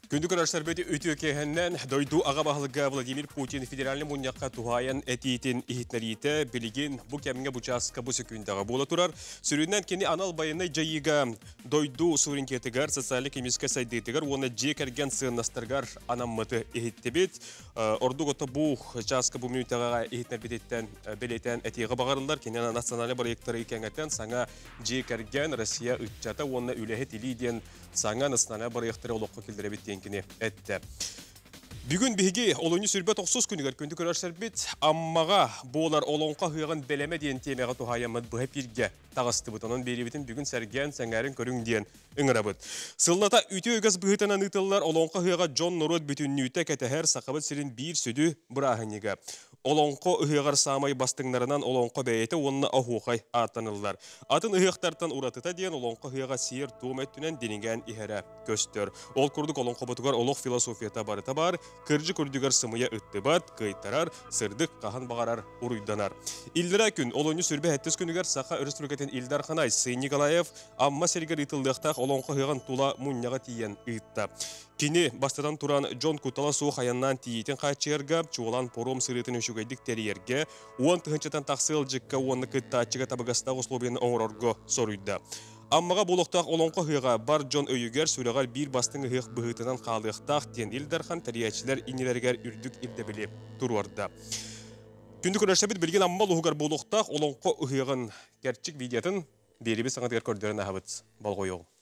Күндік арашар бәді өті өкейхіннен дойду аға бағылыға Владимир Путин федеральный мұнияққа туғайын әтейтін ихітнәриеті білеген бұл кәмінге бұчасқа бұсы күндағы бола тұрар. Сүріннен кені анал байыны жайыға дойду суверенитетігер, социалик-емеске сайдетігер, оны жек әрген сығынастырғар анаммыты ихіттебет. Орду ғоты бұл жасқы бұл минутаға ихітнер белетен әтеғі бағарылар. Кені националы проекттары екенғеттен саңа жек әрген Россия үтчаты, оны үләхет илейден саңа националы проекттары олыққа келдірі беттен әтті. Бүгін бігі олыны сүрбет 30 күнігер күнді көрерсер бет, аммаға болар олонға ғыған бәлеме дейін темеға тұхайамыд бұға бірге тағысты бұд. Оның бері бетін бүгін сәрген сәңәрін көрің дейін үңірі бұд. Сыллата үті өгіз бұғытынан ұтылар олонға ғыға Джон Нород бүтін нүті кәтәхәр сақабыт сірін бір сөді бұрағынеге. Олонқо ұйығар самай бастыңларынан олонқо бәйеті онына ахуқай атанылар. Атын ұйықтартан ұратыта дейін олонқо ұйыға сейір туым әттінен денеген ихәрі көстір. Ол күрдік олонқо бұтығар олық философията барыта бар, кіржі күрдігер сымыя үттібат, қайтарар, сырдық қахан бағарар ұруйданар. Илдіра күн олоны сүрбе әттіз күнігер сақа үрістіргетін Илдар Ханай Сый Николаев амма сергер итылдықтақ олонқо ұйыған тула мұнняға тиен ұйтта. Кені бастадан туран Джон Кутала суық аяннан тиетін қачырға, чуылан пором сырытын өшігейдік тәрерге, оң тұхынчатан тақсыл жікка оңны күттачыға табығастағы условияны оңырорғы сорүйді. Аммаға болуқтақ олонқы ғыға бар Джон өйігер сүріғар бір бастың ғық бұғытынан қалықтақ тен Илдархан тәриячілер инелергер үрдік ирдебілі тұруарда. Күнді көрерші біт білген амма лұғығар болуқтақ олонқы ғығын кәрчік видеотын беребі саңатығар көрдерін ағабыт балғой оғым.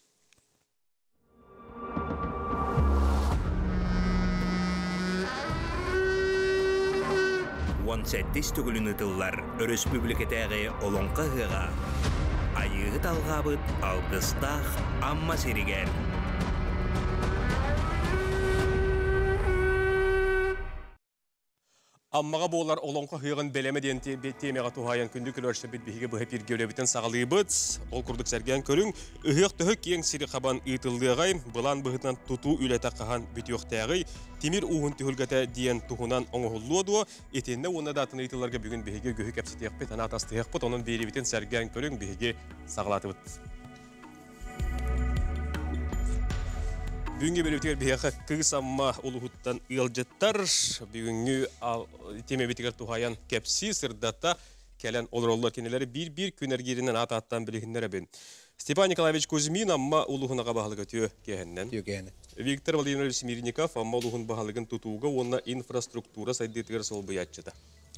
17 түгілін ұтылар Республикетәғі олонқа ғыға. Айығы талғабыт алдыстақ амма серігер. Аммаға болар олонқа ғыған бәлемі ден темеға туғайын күнді көрерші біт бігі бұғы бір геулебітін сағалы бұд. Ол күрдік сәрген көрің, ұғық түхік ең сирі қабан ұйтылдығай, бұлан бұғытынан тұту үләті қаған бүтіоқтәғай, темір уғын түхілгәті дейін тұғынан оңғылуы дуы, етенді оны датын ұйтыларға бүгін бігі гөгі кәпсетеқ бұд, ана атастығық бұд, оның беребітін сәрген көрің бігі сағалаты бұд. Бүгінгі бөліктер бейақы күйіс амма ұлығыттан ұялжеттар. Бүгінгі темебетігер тұғаян кәпсі сырдатта кәлін олар кенелері бір күнергерінен ат-аттан білігіндері бен. Степан Николаевич Кузьмин амма ұлығынаға бағылығы түйі кәхіннен. Виктор Владимирович Смирников амма ұлығын бағылығын тұтуға онына инфраструктура сайдетігер сол бұятчыда.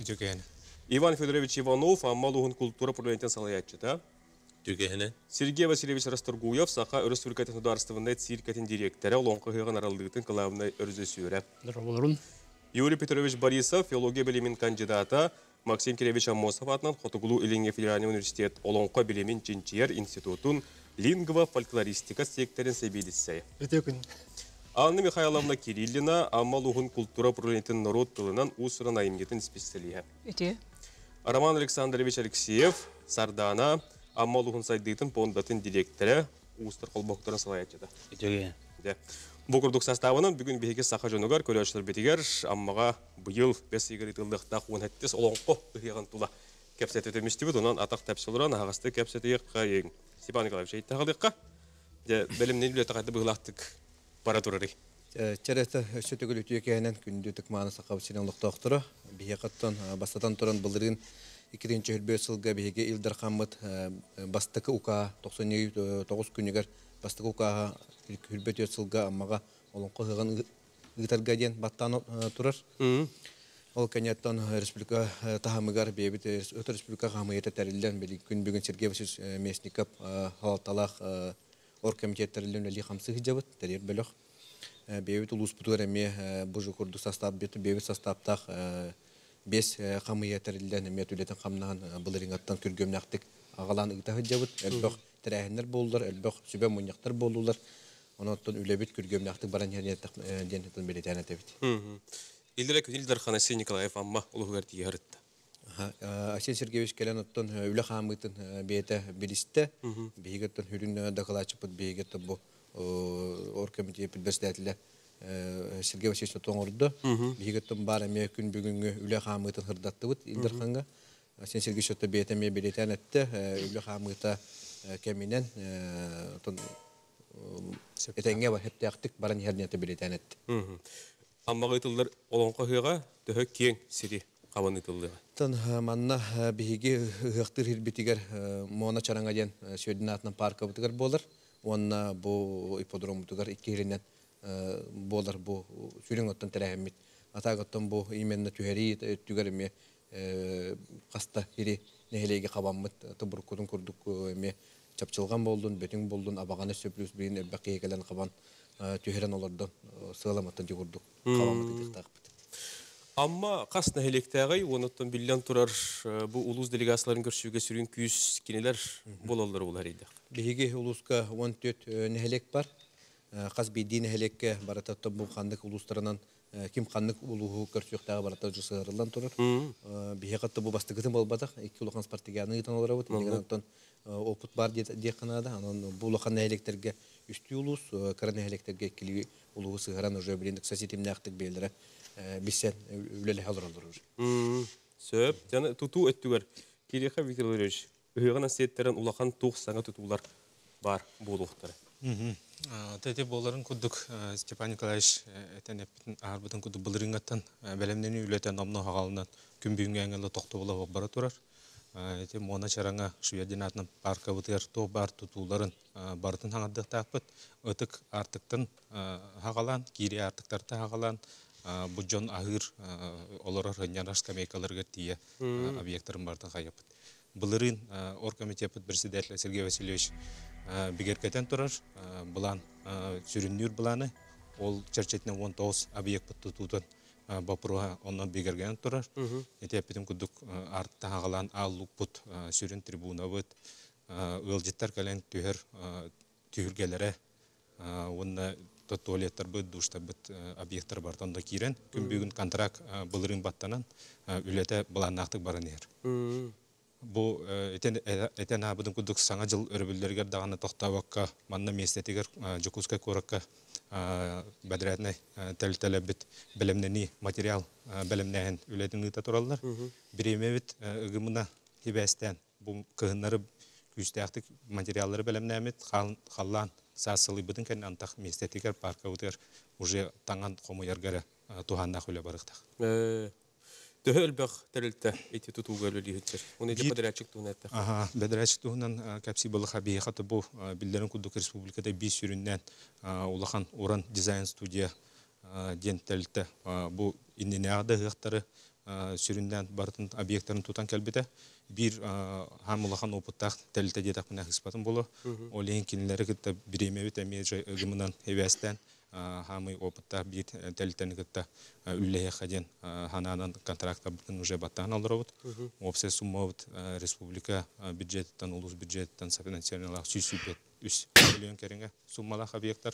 Иван Федорович Иванов амма ұлығын культура проблеметін салаятчыда. Сергей Васильевич Расторгуев, Саха Республикатын Ударствовной циркатын директоры, Лонқы ғыған аралдығытын қылауынай өрзі сүйірі. Юрий Петрович Борисов, филология білімін кандидата, Максим Киревич Амосов атынан Хотугулу Илинге федеральный университет Олонқы білімін Чинчияр институтын лингво-фольклористика секторын сәбейдісі. Анна Михайловна Кириллина, Аммалуғын культура пролетин народ тылынан ұсырын айымгетін специалия. Роман Александрович Алексеев, Сардана, Аммалуғын сайдыйтын пондатын директоры ұстыр қолбақтарын салаятчыда. Бұл күрдік составынан бүгін бейге сақа жонығар көрәшілер бетігер, аммаға бұйыл 5 егер итылдықтақ 17 олонқы ұйған тұла кәпсет өтеместі бұд, онан атақ тәпсіліран ағасты кәпсет еққа ең. Степан Николаевич, айттағалыққа бәлімнен үлі тақайды бұғылақтық бара тұрары. Чәрәті сөтігіл өтіе кәйінен күндетік маңы сақабы сенен ұлықтақтыры. Бейе қаттан бастатан тұран бұлдырын 2-нче хөлбөт сылга биһиге Илдар Хаммыт бастыкы ука 99 күнүгер бастыкы ука хөлбөт сылга аммага олонко хыган ыгытарга ден баттан турар. Ол кенеттен республика тахамыгар бебит өтө республика хамыйта тәрилден били күн бүгүн Сергей Васильевич Местников халаталах оргкомитеттерилен ли хамсы хижабыт тәрер бөлөк. Бебит улус бутур эме бужу курду состав бет бебит составтах 5 қамыятарылдан метулетен қамнаған бұлырыңаттан күргөмнақтық ағалан ұйтағы жабыт, әлбөқ тірәхінер болулар, әлбөқ сүбе мұнияқтар болулар. Онаттан үлебет күргөмнақтық баран денеттен белетәне тәбіт. Илдірі күн Илдар Ханасы Николаев амма ұлығығар тиге ғырытты. Асен Сергеевич кәлен оттан үлі қамытын бейті білісті, бейгеттен хүрін дақылачыпыд бейгетті бұл оргкомитет білбәсдәтілі Сергей Васильевич тоңорды. Бигеттен бар эме күн бүгүнгү үле хамытын хырдаттыбыт Илдарханга. Сен Сергей Васильевич бетеме белетен этте үле хамыта кеминен этеңге бар хептяктык баран хернете билетенет. Amma gıtıllar olonqa hığa töhö keң siri qaban ıtıllığa. Тон манна биһиги ыхтыр хирбитигер мона чараңа ден сөйдүн атынан парка бутыгар болар. Онна бу ипподром бутыгар 2 елинен болар бу сүрүң оттон терәһәммит. Атаготтон бу именно түһәри түгәрме каста хири нехелеге кабаммыт тубуркудун курдук эме чапчылган болдун, бөтүң болдун, абаганы сөплүс бирин элбәккегелен кабан түһәрен олордон сыламаттан жогурдук кабаммыт дихтакпыт. Amma qas nehelektəği onutdan bilən turar bu ulus delegasiyların görüşüge sürün küs kiniler bolalları olar idi. Биһиги улуска 14 нехелек бар. Каз биди нехелекке барататта бу кандык улустарынан ким кандык улуу көрсөктөгө барата жысырылдан турар. Биһи катта бу бастыгытын болбадак. 2 улахан спартиганы тан олар бут. Мегентон опыт бар диye канада. Анан бу улахан нехелектерге үстү улус, кара нехелектерге кили улуу сыгыран уже билиндик сосетимнактык белдере. Бисен үлеле халыралар. Сөп, жана туту өттүгөр. Кириха Виктор Валерьевич, ыгына сеттерен улахан тук саңа тутулар бар болуктары. Тете боларын кудук Степан Николаевич этенептин арбытын куду былырыңаттан белемнени үлетен намны хагалынан күнбүйүнгө аңгалы токтобула бара турар. Эте мона чараңа Шведин атынан парка бутер то бар тутуларын бартын хаңадыктакпыт. Ытык артыктын хагалан, кири артыктарты хагалан Буджон ахыр олорор хынянаш камейкаларга тие объекттарын бартын хайыпыт. Былырын оргкомитет председатель Сергей Васильевич бигеркетен турар. Булан сүрүннүр буланы ол чарчетне 19 объект тутутан бапруга оннан бигерген турар. Этепитим кудук артта хагалан аллук бут сүрүн трибуна бут ылжыттар кален түһүргелере онна туалеттер бит, душтар бит объекттер бартан да кирен. Күнбүгүн контракт былырын баттанан үлете буланактык барын ер. Бу этен абыдын кудук саңа жыл өрбүллергер даганы токтабакка манна местетигер Жукускай коракка бадратны тел бит белемнени материал белемнен үлетин ыта тураллар. Биремебит ыгымына хибестен бу кыһыннары күстәктик материаллары белемнемит халлан сасылы бутын кен антах местетигер парка утер уже таңан комуяргара туханна хөлө барыктак. Töhölbək tərəltə eti tutulğarlı lihitçər. Onu ete bədərəçik tuğunətdə. Bədərəçik tuğunan kəpsi balıqa beyxatı bu bildirin kuduk Respublikada bir süründən ulaqan oran dizayn studiya den tərəltə bu indinəğdə hıqtarı süründən barıtın obyektlərini tutan kəlbədə bir ham ulaqan opıttaq tərəltə dedək buna hıspatın bolu. O leyin kiniləri kıtta biremevit əmeyəcə ıgımından hevəstən хамы опытта бит тәлтәне кытта үлләе хаден хананан контрактка бүтән уже баттан алырбыт. Общая сумма республика бюджеттан, улус бюджеттан софинансировала 3 миллион кереңе суммалар объекттар.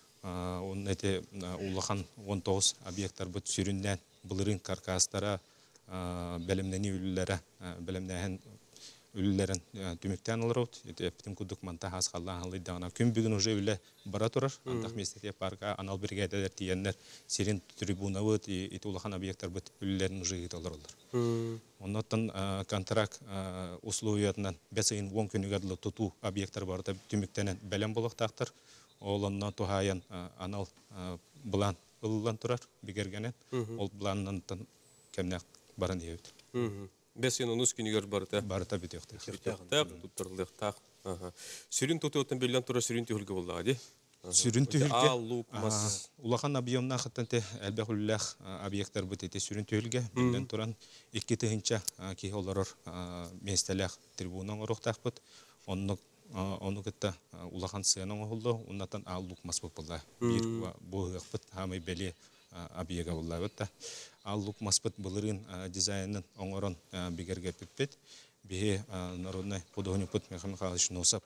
Он эти улахан 19 объекттар бут сүрүндән булырын каркастара белемнәни үлләре белемнәһен үлләрен түмектән алырбыт. Эптим кудук манта хасхаллан халыдана күн бүгүн уже үлле бара турар. Андак местете парка анал бригадалар тиеннер сирин трибуна бут и улахан объекттар бут үлләрен уже италырлар. Оннан контракт условиятынан бесин 10 күнүгө туту объекттар барда түмектәнен белем булыктактыр. Олонна тухаян анал булан ыллан турар бигергенен. Ол буланнан кемнәк барын ебит. Бесен онус күнігер барыта. Барыта бітеқті. Туттырылықтақ. Сүрін тұты білден тұра сүрін түйілгі болды, ады? Сүрін түйілге. Аллук, мас. Улахан объемна қыттанты әлбәқ үлләқ объекттар бұтеті сүрін түйілге. Білден тұран 2 түйінча кей оларыр местеләқ трибунан ұрықтақ бұд. Оны күтті улахан сыяның ұғылды. Оннатан аллук мас бұпылда. Bir бұғық бұд хамай бәле объега бұлла бұд. Аллук маспыт былырын дизайнын оңорон бигерге пиппет. Бихе народный художник Михаил Михайлович Носов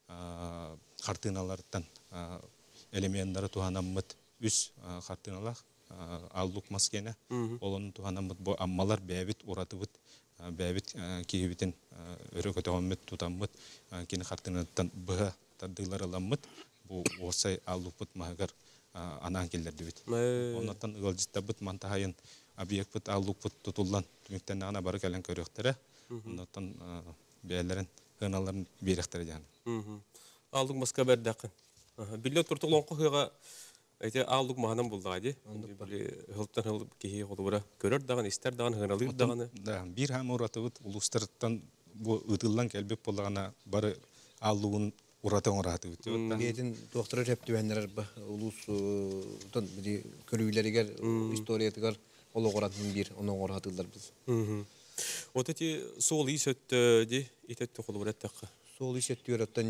картиналардан элементтары туганаммыт үс картиналар аллук маскене. Олонун туганаммыт бу аммалар бәбит уратыбыт бәбит киебитин өрөкөтөгөнмөт тутаммыт кини картинадан быга тадылар аламмыт. Бу осай аллукпыт магар анан келдерди бит. Оннан ылжытта бит мантахайын объект бит аллук бит тутулган түмүктен ана бары келен көрөктөрө. Оннан бәләрен хыналарын беректер жан. Аллук маска бердакы. Биле туртук лонко хыга эти аллук маһанан булдагы. Хылтан хыл кихи холура көрөр даган истер даган хыналыр даганы. Да, бир һәм уратыбыт улустардан бу ытылдан келбек боллагана бары аллуун уратын ураты бит. Гейтин доктор рептүеннер улус тон бири көрүйләргә историятыгар ологоратын бир оның оратылар biz. Вот эти сол исөт ди итет холура такка. Сол исеттер оттан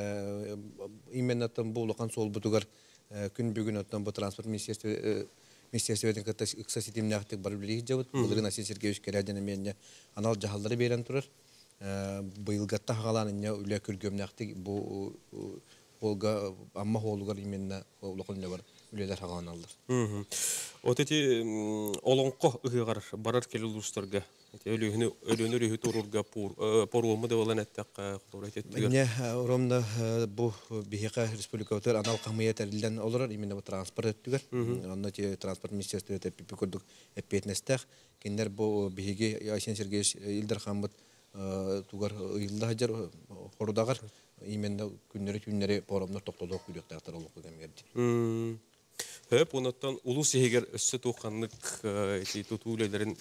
именно там булган сол бутугар күн бүгүн оттан бу транспорт министерстводен ката иксаситим нактык бар билеги жабыт. Булган Асен Сергеевич Кераден менне анал жаһалдары берен турар. Быйылгатта хагаланын үле көргөм нактык бу олга амма холугар именно олокон бар. Үлелер хагаланалар. Вот эти олонко ыгыгар барар келулустарга өлөнөр үһү турурга поруму да болан аттакка Мен уромда бу бихека республикатар анал камыят элден олорор именно бу транспорт өттүгөр. Анда транспорт министрлыгы теппи көрдүк эппетнестер. Киндер бу бихеге Асен Сергеевич Илдар Хамбат тугар ыйылда хажар хорудагар именно күннөрү поромдор токтодок күлөктөр олук кемерди. Höp ondan ulus eger össe toqanlık tutulelerin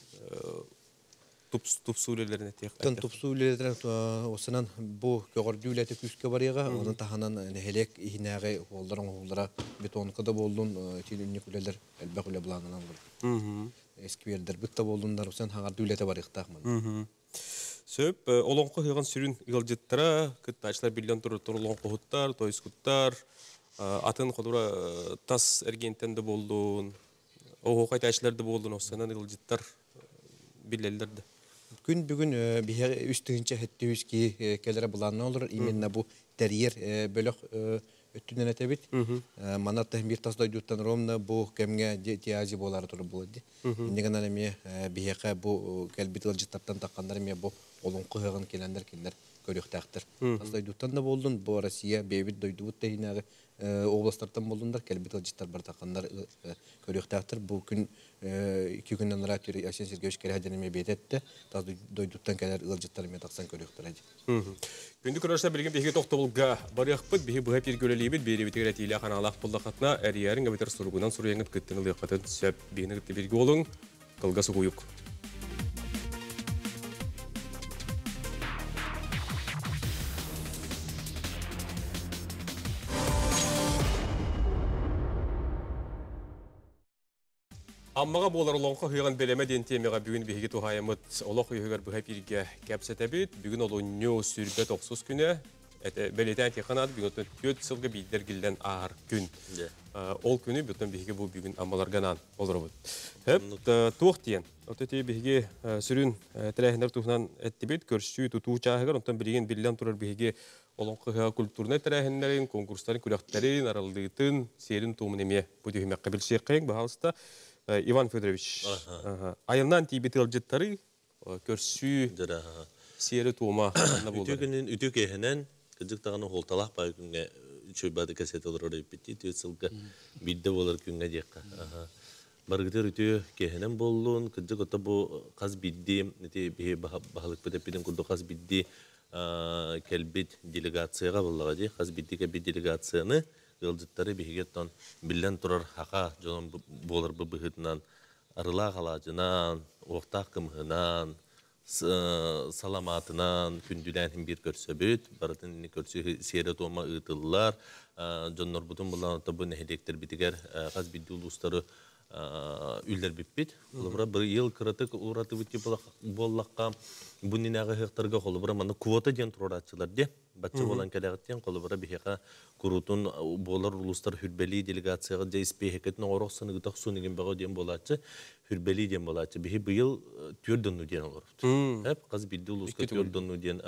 tupsulelerin Tan tupsulelerin osынан bu gördüylete küske barıga onun tahanan helek ihnäge holdara betonkada boldun tilünniküleler elbaqule bulanan olur. Eski yerler bitta boldunlar osan hagar düylete barıqtaqman. Söp olonqo hıgan sürün ıljittara kıttaçlar bilyon turur olonqo huttar toyskuttar Atın kodura tas ergenten de boldun. O kaytaşlar da boldun ossanan ıljittар billeller de. Gün bugün bir üstünce hettiğiz ki kelere bulanı olur. İminna bu teriyer bölük öttünden etebit. Manatta bir tas doyduktan romna bu kemge tiyacı bolar turu buldu. İndiğen anemiye bir bu kelbit ıljittaptan takkanlar bu olun kıhığın kelenler kinler görüktəxtir. Tas doyduktan da boldun. Bu Rusya bebit doyduk da yine oblastlardan bulunlar kelbit ıljittlar bar takkanlar görüktəxtir. Bu gün 2 gündən sonra Asen Sergeevich Kerhadenime bedetti. Tas doyduktan keler ıljittlar me taksan görüktür. Gündük körüşte bilgin bihi toktobulga barıqpıt bihi bu hep bir göreliyibit biri bitiretiyle kanalaq buldaqatna eriyarin gabitar surugunan suruyanıt kıttını liqatın söp bihini gitti bilgi olun. Kılgası kuyuk. Аммага болар олонқо хыйган белеме ден темега бүгүн биһиги тухайымыт олох хыйгар быһа бирге кепсетебит бүгүн олонньо сүрбе 90 күнө белетен теханат бүгүн 4 сылга бидергилден аар күн ол күнү бүтүн биһиги бу бүгүн аммаларганан олорбут хеп туохтиен отети биһиги сүрүн телехнер тухнан эттибит көрсүү тутуу чаагыр онтон билген билен турар биһиги олонқо хыйга культурный телехнерин конкурстарын күлөктөрүн аралдыытын серин туумунеме бу дүймө кабилшекең баалыста Иван Федорович, айынан тибет ылжыттары көрсүү сері туыма анна болды. Үтігінен үтік ехінен кізіктағаны холталақ бай күнге чөйбады кәсет олар орайып бітті, төт сылға бидді болар күнге дейққа. Барғытыр үті кехінен болуын, кізік ота бұл қаз бидді, бағалық бітеппеден күрді қаз бидді кәлбет делегацияға болуға дей, қаз бидді кәлбет делегацияны ылжыттары бігеттен білден тұрар хақа жолын болар бұбығытынан, арыла қалажынан, оқтақ кымғынан, саламатынан, күнділәнін бір көрсі бүт, баратын көрсі сері тома ұйтылылар, жонлар бұтын бұлан бұ нәхедектер бітігер қаз білді ұлыстары үлдер біппет. Олыбыра бір ел кыратық ураты бүтке боллаққа бұнын ағы хектарға қолыбыра маны квота ден тұратшылар де. Батчы болан кәләғіттен қолыбыра бігеға күрутын болар ұлыстар хүрбәлі делегацияға жайспей хекетін орақ сынығытақ сұнығын бағау ден болатшы, хүрбәлі ден болатшы. Бігі бұйыл түрдінну ден олар. Қаз білді ұлыстар түрдінну ден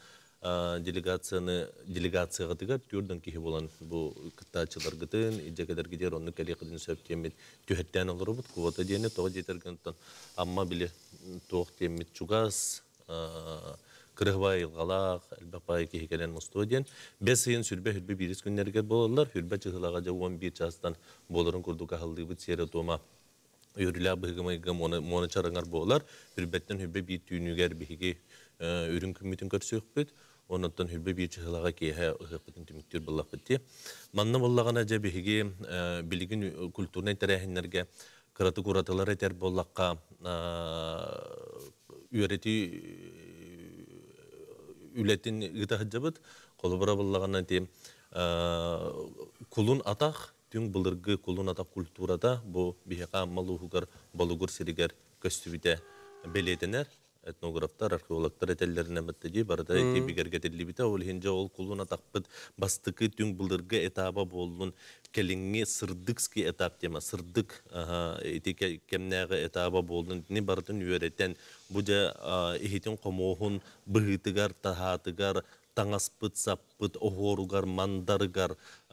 делегацияға дегар түрдің кейі болан бұл кіттачылар гытын, иджекедер гидер оны кәлеқідін сөп темет түйеттен олар бұд, квота дені тоға жетергенден амма білі тоқ темет чугас, Кырыгбай илгалак, элбакбай кихикелен мустуден. Бес сыйын сүрбе хүрбе бирис күннерге болалар. Хүрбе чыгылага жа 11 жастан боларын курдук ахылдыбыт сері тома. Үйрілі бұғымайғы моны чарыңар болалар. Хүрбеттен хүрбе бир түйінігер бігі үрін күмметін көрсөк бүт. Ondan hülbe bir çıhılağa kiye hıpıtın tümüktür bulak bitti. Manna bollağına cebihigi bilgin kulturna terehinlerge kıratı kuratılar eter bollakka üyereti ületin gıta hıcabıt kolubara bollağına diyeyim kulun atak tüm bılırgı kulun atak kulturada bu biheka maluhugar balugur siriger köstübide belediler etnograflar, arkeologlar etellerine metteci barada eki bigergetelli bite ol hince ol kuluna takpıt bastıkı tüm bılırgı etaba bolun kelingi sırdıkski etap tema sırdık eti kemnege etaba bolun ni baratın üyereten buca ihitin komohun bıhıtıgar tahatıgar tangaspıt sappıt ohorugar mandargar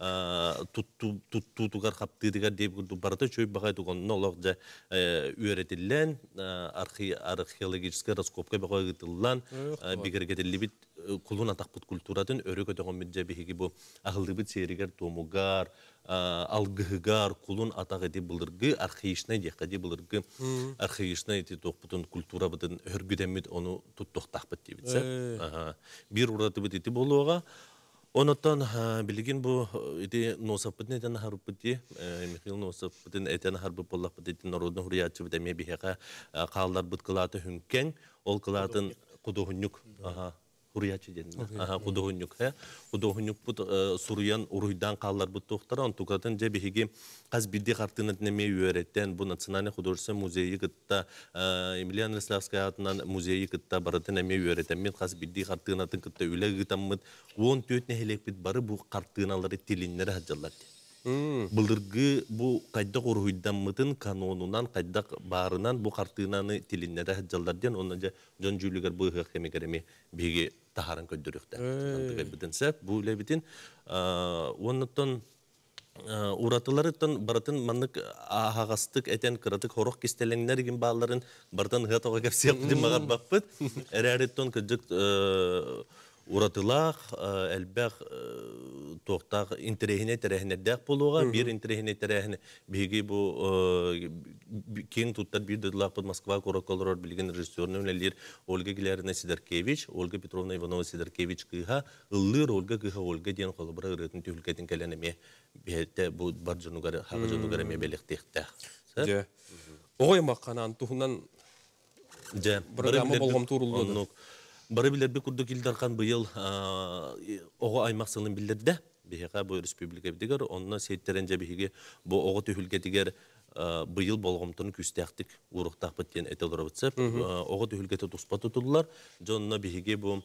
tuttugar kaptıgar deyip barata çöy bakay tuğun nologca üyeretilen arkeologический раскопка bakay gıtıllan bigergetelli bit kulun atakpıt kulturatın örük öteğen midce bihigi bu ahıldı bit seriger tomugar algıgar kulun atak edi bılırgı arkeişne diyekadi bılırgı arkeişne edi toqputun kultura bıtın örgüdemit onu tuttuq takpıt deyibitse bir uğratı bit eti boluğa ondan bilgin bu edi nosapıtın eten harpıtı Mikhail nosapıtın eten harpı bollak eti narodun huriyatçı bit eme biheka qallar bıt kılatı hünken ol kılatın kuduhunyuk Huriyatçı dedin. Kuduhunyuk. Kuduhunyuk bu Suriyan uruydan qallar bu toxtaran tukatın cebihigi qaz biddi qartını dinlemeye üyeretten bu Naциональный художественный muzeyi gıtta Emilian Reslavskaya adından muzeyi gıtta baratın eme üyeretten min qaz biddi qartını atın gıtta üle gıtammıt 14 nehelek bit barı bu qartınaları tilinleri hacallar. Bılırgı bu qaydak uruydan mıtın kanonundan qaydak barınan bu qartınanı tilinleri hacallar diyen onunca John Juliger bu hıqemegeremi bigi taharan köddürükte. Bu ile bitin ondan uratılarıdan baratın manlık ağastık eten kıratık horok kistelenler gibi bağların bardan hıhatağa kapsi yaptı mağar bakpıt. Ereretten kıcık uratılaq, elbaq toxtaq interehine terehine dek buluğa, bir interehine terehine bigi bu king tuttar bir dudlaq bud Moskva korokolor bilgin rejissörünün öylelir Olga Gilerina Siderkevich, Olga Petrovna Ivanova Siderkevich kıha, ıllir Olga kıha Olga diyen kolubara ıratın tühülketin keleneme bihette bu barcanugara, haqacanugara me belektekte. Oğay maqanan tuhunan programa bolğam turuldu. Barı bilir bir kurduk ildarkan bu yıl oğu aymaqsılın bildirdi. Biheka bu Respublika bidigar. Onunla seyitlerence bihige bu oğu tühülge diger bu yıl bolğamtını küsteyaktik. Uruqtaq bitiyen etelora bitsep. Oğu tühülgete tuspa tutuldular. Jonuna bihige bu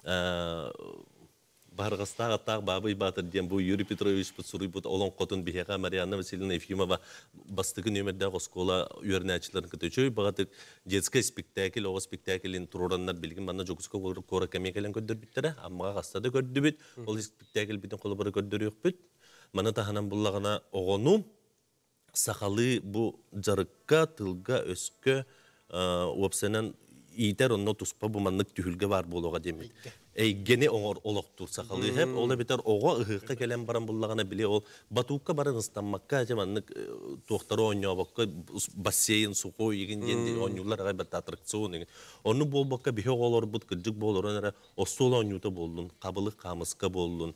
Barğastaq ataq babı batır diyen bu Yuri Petrovich Putsuruy bu olan qotun biheka Marianna Vasilyevna Efimova bastığı nömerde oskola üyernəçilərin kütüçöy bağatık детский spektakl, o spektaklin tururanlar bilgin bana jokuska kora kemekelen gördür bittere amma qastada gördü bit. Ol spektakl bitin qolubara gördür yok bit. Mana tahanan bullagana oğonu sakalı bu jarıkka tılga öskö opsenen iter onno tuspa bu manlık tühülge var boluğa demit. Gene oğur oloktur sakalı hep ola biter oğa ıhıqqa gelen baran bullagana bile ol batukka baran ıstanmakka manlık toxtarı oynuyor bakka basseyin suko yigin diyen oynuyorlar gaybat atraksiyon degen. Onu bol bakka bihe olur but kıcık bolor onara ostol oynuyorda boldun qabılık qamıska boldun.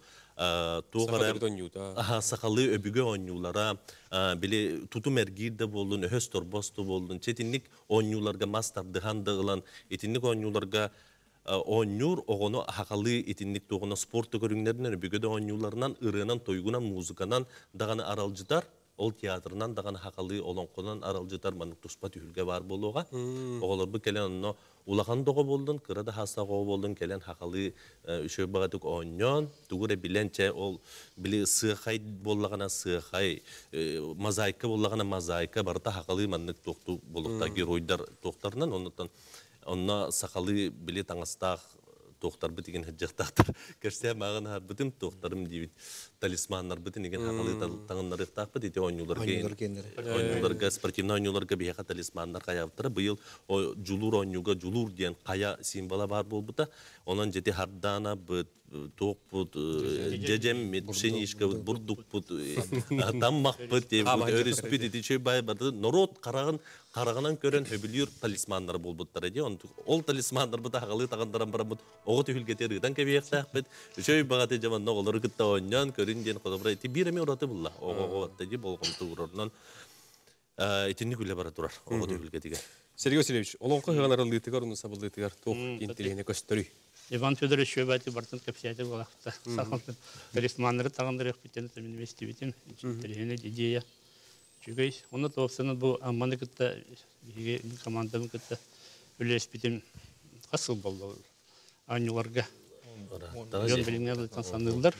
Sakalı öbüge oynuyorlara bile tutum ergirde boldun höstor bostu boldun çetinlik oynuyorlarga master dıhan dağılan etinlik oynuyorlarga oynuyor oğunu hakalı etinlik doğuna sport görünümlerinden öbüge de oynuyorlarından ırığından toygunan muzikanan dağını aralcılar ol tiyatrından dağını hakalı olan konan aralcılar manık tuspa tühülge var boluğa oğlar bu kelen onu Ulakan doğa boldun, kırada hasta qoğu boldun, kelen hakalı şöyle bağıdık oynuyon, tuğure bilençe ol, bile sığay bollağına sığay, mozaika bollağına mozaika, barıda hakalı manlık toxtu boluqtaki roydar toxtarından, onunla sakalı bile tanıstaq toxtar bitigen hıcaqtaqtar. Kerse mağın har bitim toxtarım deyip talismanlar bitin egen hakalı tağınları ıqtaq bit, eti oynuyorlarga, sportivna oynuyorlarga biheqa talismanlar qayabıtara. Bu yıl o julur oynuyorga, julur diyen qaya simbola var bol buta. Ondan jeti hardana bit, тоқпут, жежеммит, пшенишка, бурдукпут, таммақпыт, өріспіт, етече бай барды. Народ қарағынан көрен хөбілер талисмандар болбуттар еді. Ол талисмандар бұта ағалы тағандаран барамыд, оғы түйілгетер ұдан кәбейектәқпіт. Үшөй бағаты жаман оғылары күтті ойнан, көрінден қодабыра. Бираме ұраты бұлла. Оғы оғаттаги болғымты ұрарынан. Итинни күлі бара тұрар, оғы түйілгетіге. Сергей Васильевич, олонқы ғанарылдытығар, ұны сабылдытығар, тоқ интелігіне көстірі. Иван Федорович шөбәті бартын көпсәті болақта. Талисманлары тағандыр өкпеттені тәмін вести бетім. Телегені идея. Чүгей, оны тоқсаны бұл амманы күтті, командамы күтті үлес бетім қасыл болды. Анюларға. Жон біліңер санылдар.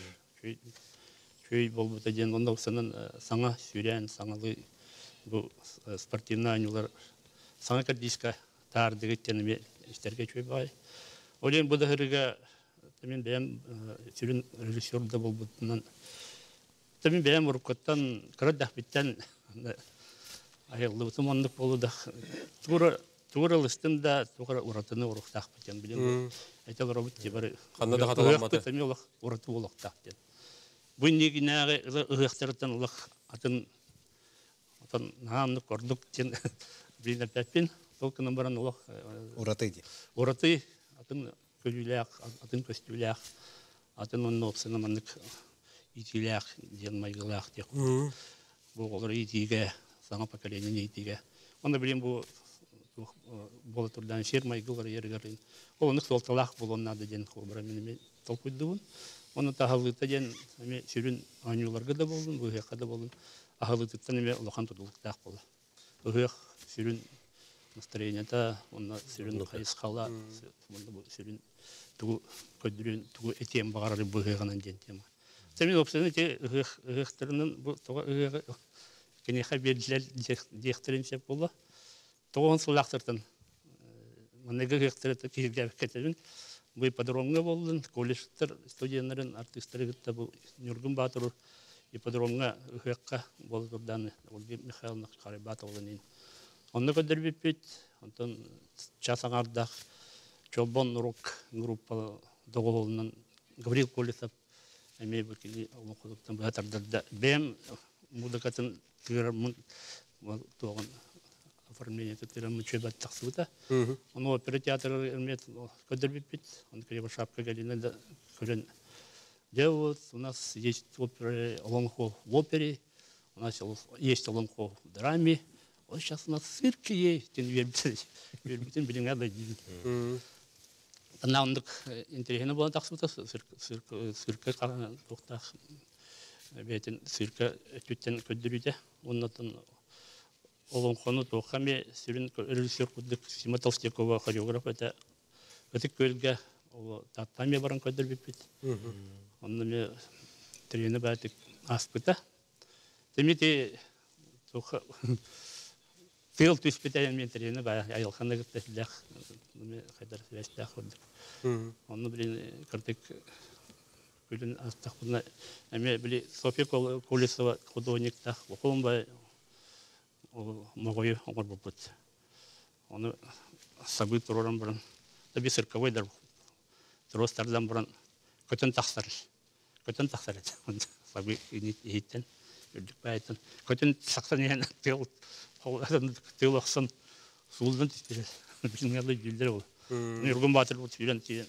Чөй бол бұта ден. Онда оқсанын саңа сүйрән, саңалы бұл спортивна анюлар. Саңа кәддиска тағырды кеттені іштерге чөй бағай. Олен бұда ғырыға тәмен бәйім сүрін режиссерді бол бұтынан. Тәмен бәйім ұрыққаттан қыраддақ біттен айылды бұтым ондық болу да. Туғыр ылыстым да туғыр ұратыны ұрықтақ біттен. Білем әйтел ұрабыт де бары. Қанна да қаталамады. Тәмен олақ ұраты олықтақ ден. Бұн негінағы ұғықтарыттан олақ атын нағамны көрдік ден білін әппен. Толқынан баран олақ Ураты ди. Ураты атын көлүләк, атын көстүләк, атын онны опсына маннык итиләк, ден майгыләк дек. Бу олар итиге, саңа поколение итиге. Онда билем бу бола турдан шер майгылар ергәрин. Ол нык солталак болонна ден хобра менеме толкуйдун. Оны тахалыта ден эме сүрүн анюларга да болдун, бу хакка да болдун. Ахалытыттан эме улахан тудулуктак болду. Бу сүрүн настроение-то, он сирен хайскала, он сирен ту көдрен ту этем багары быгыгынан ден тема. Сәмен опсаны те ыгыктырынан бу тога ыгы кене хаберлер дехтеренчеп болла. Тогон сулактыртын. Манеге ыгыктырты киргә кетебин. Бу ипподромга болдун, колледжтер студентларын, артистлары гытта бу Нургун Батыр ипподромга ыгыкка болдурдан Ольга Михайловна Карибатовнын. Онны көдөрбүппүт, онтон часаңардак Чолбон Рук группа доголунан Гаврил Колесов эме бекили окудуктан батарда бем музыкатын тирмун тогон оформление тирмун чебат таксута. Оны опера театры эмет көдөрбүппүт, оны кере шапка галинада көрөн. Вот у нас есть опера Олонхо в опере, у нас есть Олонхо в драме. Вот сейчас у нас цирк есть, вербитин билинга да. Она ондық интерегені болан тақсыбыта цирка қарана тоқтақ. Бәйтін цирка өттен көддірүйді. Оннатын Олонхоны тоққаме сүрін режиссер құддық Сима Толстякова хореограф өті өтік көлге таттаме баран көддірбеппет. Онны ме трені бәтік аспыта. Темете тоққа Тыл түспетен мен трені бәй айылханы кіптәсілдәқ, қайдар сөйләстәқ көрдік. Оны білін кірдік көлін астақ бұдына. Әме білі София Колесова художниктақ оқуын бәй мағойы оңыр бұпыт. Оны сабы тұроран бұрын. Таби сырковойдар тұростардан бұрын көтін тақсар еді. Сабы еттен, үрдік бәйттен. Көтін тақсар неген тыл ақсан суылдан түспері. Біліңерлі жүлдер ол. Нұргын батыр бұл түйрен түйрен.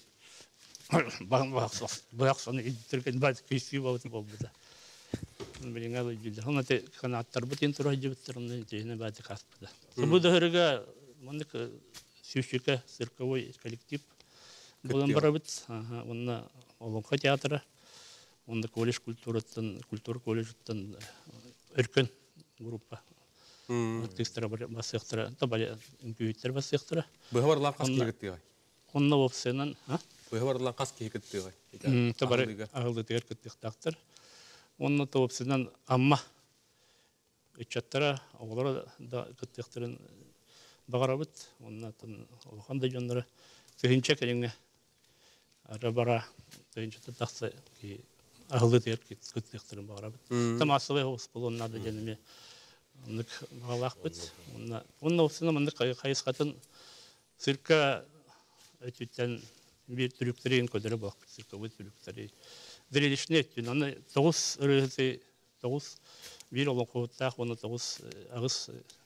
Бұяқсаны едітірген бәді көйсүй бауытын бол бұда. Біліңерлі жүлдер. Оны қанаттар бұтын тұра жібіттір, оның түйрені бәді қас бұда. Бұда хүрігі мұндық сүйшікі цирковой коллектив болан бара бұд. Онына Олонқа театры, онда колледж культура колледжттан өркен группа. Артисттар басықтыра, табали үмкүйттер басықтыра. Бұға барлан қас кейгіттіғай? Онна опсенан, Бұға барлан қас кейгіттіғай? Табары ағылды тегер күттіқтақтыр. Онна та опсенан амма үтчаттара, оғылары да күттіқтірін бағара бұд. Онна олған да жонлары түйінші кәліңе ары бара түйінші тақсы ағылды тегер күттіқтірін бағара бұд. Там асылы оғыс бұл онна да женіме Ондық бағалақ бұд. Онна опсына мұндық қайысқатын цирка өтіттен bir türüklerin ködere bak, sıkıntı türükleri. Dirilişine ettin, anne tavus ırıhı, tavus bir olan kovuttak, onu tavus ağız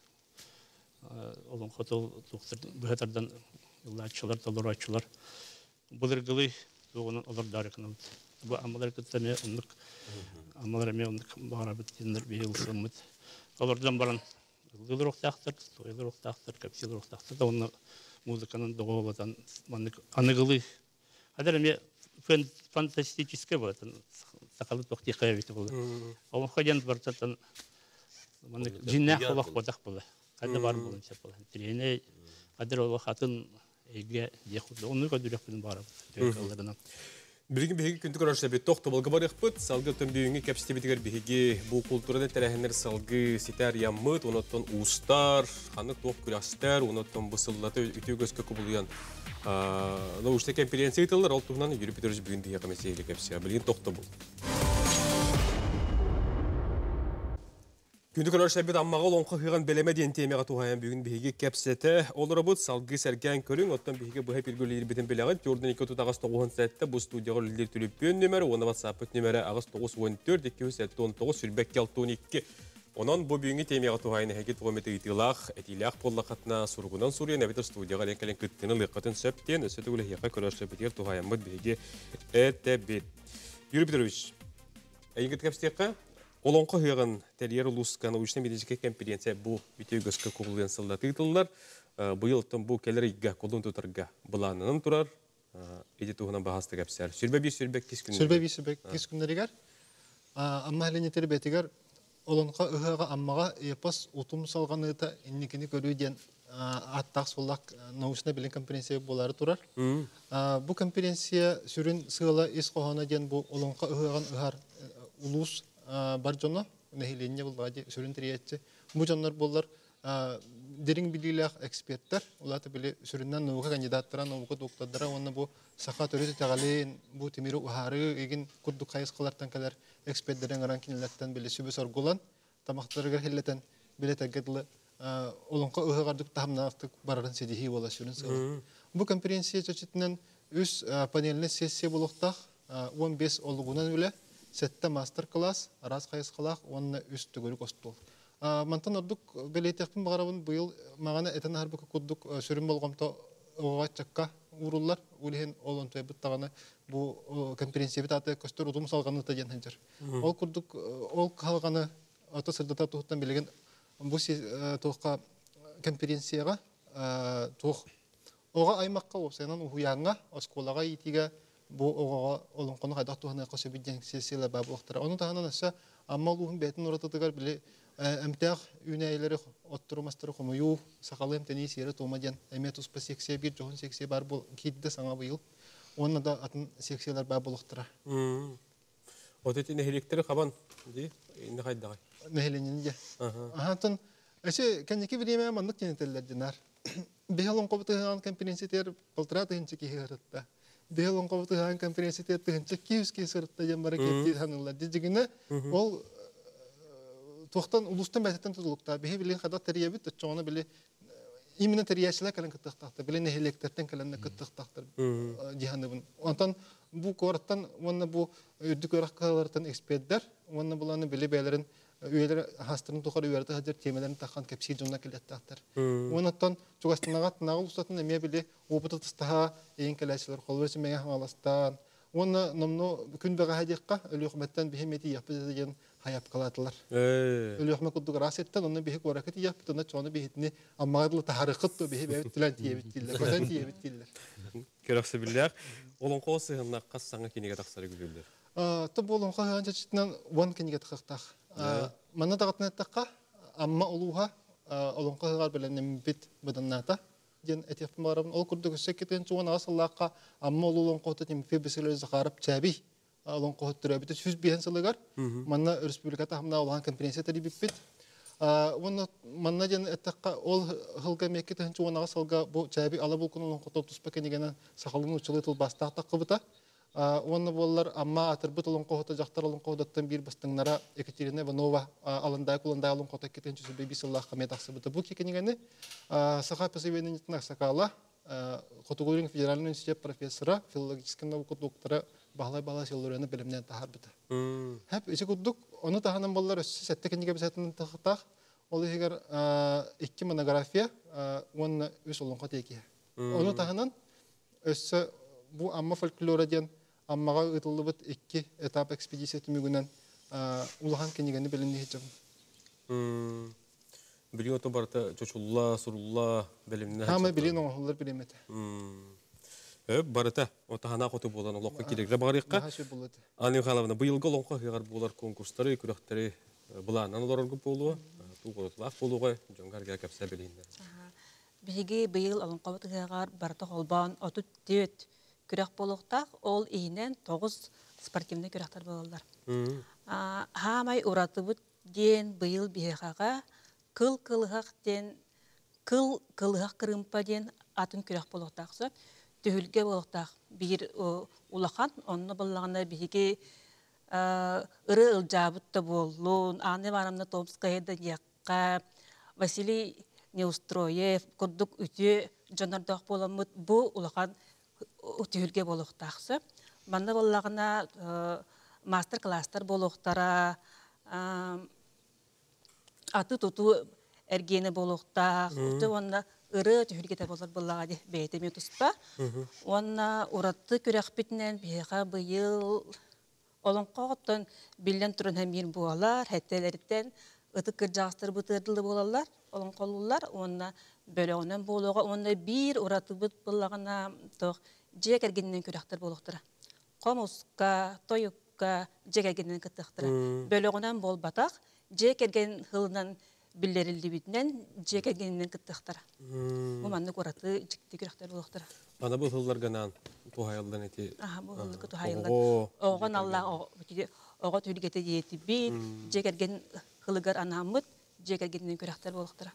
olan kotul doktor bu hatardan yıllarçılar, dolarçılar. Bu dırgılı doğunun olur darıkının. Bu amalar kıtsamaya onluk, amalar emeye onluk bağıra bitkinler bir yıl sığınmıt. Olurdan baran yıldır oktaktır, yıldır oktaktır, kapsiyel oktaktır da onun muzikanın doğudan anıgılı. Hatta emeye фантастическое вот сакалы тохти кайбит булды. Ол хаҗан бартатан маны җиннах булак бодак булды. Кайда бар булды чап булды. Тирене кадер ол хатын эге яхуд оны кадүрәк белән бара. Тәкәлләренә. Бирген биһиги күнтүк арашта бит тохты болгы бар ихпыт, салгы төн бүйүнгө кепстебитигер биһиги бу культурада терәһеннәр салгы ситәр яммыт, онотон устар, ханы тох күләстәр, онотон бысыллаты үтүгөскө кубулган. Но уште конференция итәләр, ал тугнан йөрүп битерүз бүген дия комиссия кепсия. Билген тохты бул. Күндүк арашта бит аммага лонкы хыган белеме ден темага туган бүген биһиги кепсете, олар бут салгы сәргән көрүң, оттан биһиги бу хеп илгөлөр битен беләгән, Jordan 2 сәттә бу студияга лидер төлөппөн нөмер, оны WhatsApp нөмере агыс 914 279 сүрбәк 612. Онон бу бүгүнкү темага тугайны хекет гомете итилах, этилах поллакатна сургунан сурия нәбитер студияга ленкелен кыттыны лыкатын сөптен, өсөтүгүле яка көрөшө битер тугайымбыт биги этебит. Юрий Петрович, эйгет кепстекка олонқы хыгын терьер лусканы уйшны медицинский конференция бу бүтөгөскө курулган сылда тыйтыллар. Быйылтын бу келеригге колун тутарга буланын турар. Эди тугунан бахасты кепсер. Сүрбек кис күннәригәр. Амма ленетер бетигәр олонқа ыһыға аммаға епос утум салғаныта инникini көрүүден аттақ соллақ научна билен конференция болары турар. Бу конференция сүрін сыгыла ис қоғана ден бу олонқа ыһыған ыһар улус бар жона нехиленне булбади сүрін тириятчы. Бу жоннар болар дерин билилах эксперттер, улаты биле сүрүннән наука кандидаттара, наука доктordara, онна бу саха төрүтө тагалы бу темиру ухары эгин курду кайыскалардан калар эксперттерден аран кинелеттен биле сүбө соргулан, тамактарга хеллетен биле тагыдлы олонко ыгардык тамнактык барарын седихи бола сүрүн. Бу конференция чечитинен үс панельный сессия болуктак 15 олугунан үле сетте мастер-класс, арас кайыскалак, онна үс түгөрүк остол. Мантан ордук белетектин багарабын быйыл магана этен харбы кудук сүрүн болгомто ого чакка уруллар улehen олонтой буттаганы бу конференция бит аты көстөр удум салганы теген ханжар. Ол курдук ол калганы ата сырдата туттан билген бу тоққа конференцияга тоқ ого аймакка опсенан уянга осколага итиге бу ого олонкону кайдак тугана кошо биден сессиялар бар болуктар. Ону тагынан аса аммалуун бетин урататыгар биле эмтех үнәйләре оттырмастыры комую сакалым тени сире томадян эметус по секция бир жон секция бар бул кидде саңа быйыл онда да атын секциялар бар болуктара. Вот эти нехилектери кабан ди инде кайдагай. Нехиленинде. Ахатын эше кенеки биреме мандык женетелер динар. Бехалон кобутыган конференциятер полтора тыгынчы кихерытта. Бехалон кобутыган конференциятер тыгынчы киевский сырытта ямбара кетти ханылар. Дижигине ол Тоқтан улустан бәтеттен тұзылықта, бейі білен қадақ тәрия бітті, çoğuna біле именно тәрияшілер кәлін күттіқтақтыр, білен әхелектерден кәлінні күттіқтақтыр диханыбын. Онтан бұл қораттан, онна бұл үрдік өріқ қалардан эксперттер, онна бұланы біле бәлерін өйлер хастырын тұқар өйерді ғадыр темелерін таққан кәпсей жонна келеттіқтір. Онаттан çoğастынаға тынағы ұстатын әме біле опыты тұстаға ең кәләшілер қолбөрсі мәңе хаңаластан. Онна номно күн бәға хәдеққа өлі үкіметтен бейметі япыз деген hayap kalatlar. Ölüyme kuduk rasetten onun bir koraketi yaptı, ona çoğunu bir hitni amarlı taharıkıttı bir evet dilen diye bittiler, kodan diye bittiler. Kerakse biller. Olon qoğusığına qassana kiniga taqsarı gülürler. Tabi olon qoğuğun çeşitinden on kiniga taqaq. Mana dağıtın ettaqqa, amma oluha olon qoğuğar bilen bit bıdannata. Jen etiyaptım bağırabın, ol kurduk seketen çoğun asıllaqqa, amma olon qoğuta temfi bisileri zaqarab çabi. Alon qohuttura bit süz bihen sılıgar. Manna respublikata hamna olan konferensiya tadi bipit. Onu manna jen etaqqa ol hılga mekete çoğunağa salga bu çabi alabulkun olon qohut tuspakenigen sahalın uçulutul bastaqta qıbıta. Onu bollar amma atırbıt olon qohuta jaqtar olon qohudattan bir bastınlara Ekaterina Ivanova alınday kullanday olon qohuta keten çüzü bebi sıllah qamet aqsıbıta. Bu kekenigeni saqa pasivenin sakala Котугулин федеральный университет профессора, филологический наука доктора бағлай-бағлай сылдырыны білімнен тахар біті. Хәп, иші күддік, оны таханын болар өссі сәтті кенеге бісәтінің тахытақ, ол егер 2 монография, оны өс олынға теке. Оны таханын өссі bu amma folklora diyen ammaga ıtıllı bit 2 etap ekspedisiya tümügünden ulahan kenigeni bilinni hicam. Biliyor to barta çoçulla, surulla bilimne. Hama bilin oğullar bilemedi. Barta o tahana kotu bolan olokka kirekre barıqqa. Daha şey buladı. Аны халамына быйылгы лонқа хыгар болар конкурстары, күрәктәре буланан оларга болуы, тугылыклар болуга жоңгарга капса белиндер. Биги быйыл алынкабыт хыгар барта холбан отут төт күрәк болуктак ол ийнен 9 спортивный күрәктәр булалар. Хамай уратыбыт ден быйыл бихага кыл-кылгак ден кыл-кылгак кырымпа ден атын күрәк болуктаксы төгүлгә болуктак бир улахан онны буллагына биги ыры ылжабытта боллун аны барамна Томскаяда якка Василий Неустроев курдук үтү жанардак боламыт бу улахан төгүлгә болуктаксы манда буллагына мастер класстар болуктара аты туту эргене болуктак үтү онна ыры төгүлгә болар буллага бейтеме туспа онна уратты күрәк битнен бига быйыл олонкоттон билен туран хамир буалар хәттеләрдән ыты кырҗастыр бутырдылы булалар олонколлар онна бөлөгөннән болуга онда бир уратты бит буллагына тох жекергеннен күрәктер болуктыра комуска тоюкка жекергеннен кыттыктыра бөлөгөннән болбатак жекерген хылынан биллерилди битнен жекергеннен кыттыктыра бу манны уратты жикти күрәктер болуктыра Ана бу хыллар ганан тухаялдан эти. Бу хыллар тухаялдан огон Алла ого түлгете диети би жекерген хылыгар анамыт жекергеннен күрәктер болуктыра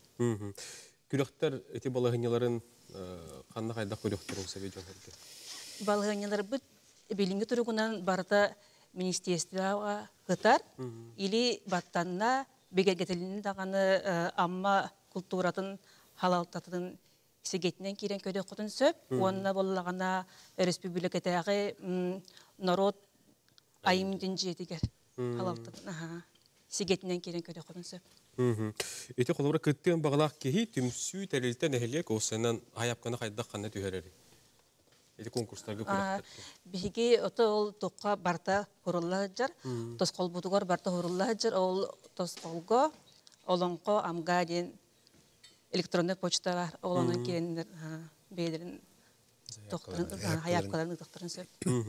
Күрәктер эти балагыняларын кандай кайда күрәктер булса бежонерге балагынялар бит билинге тургунан барта министерствога кытар или баттанна бегергетелин даганы амма культуратын халалтатын Сигетнен кирен көдө кутун сөп, онна боллагана республикадагы народ айымдын жетигер халалтын. Сигетнен кирен көдө кутун сөп. Эти колора кыттын баглак кеһи түмсү тәрелтен эхлек осынан аяпканы кайда канны түһәрәри. Эти конкурстарга күрәктер. Биги отол токка барта хуруллаһар, тоскол бутугар барта хуруллаһар, ол тосколго олонко амгаден электронный почта бар, олонун кирендер бедерин тохтарын хаяпкаларын тохтарын сөп.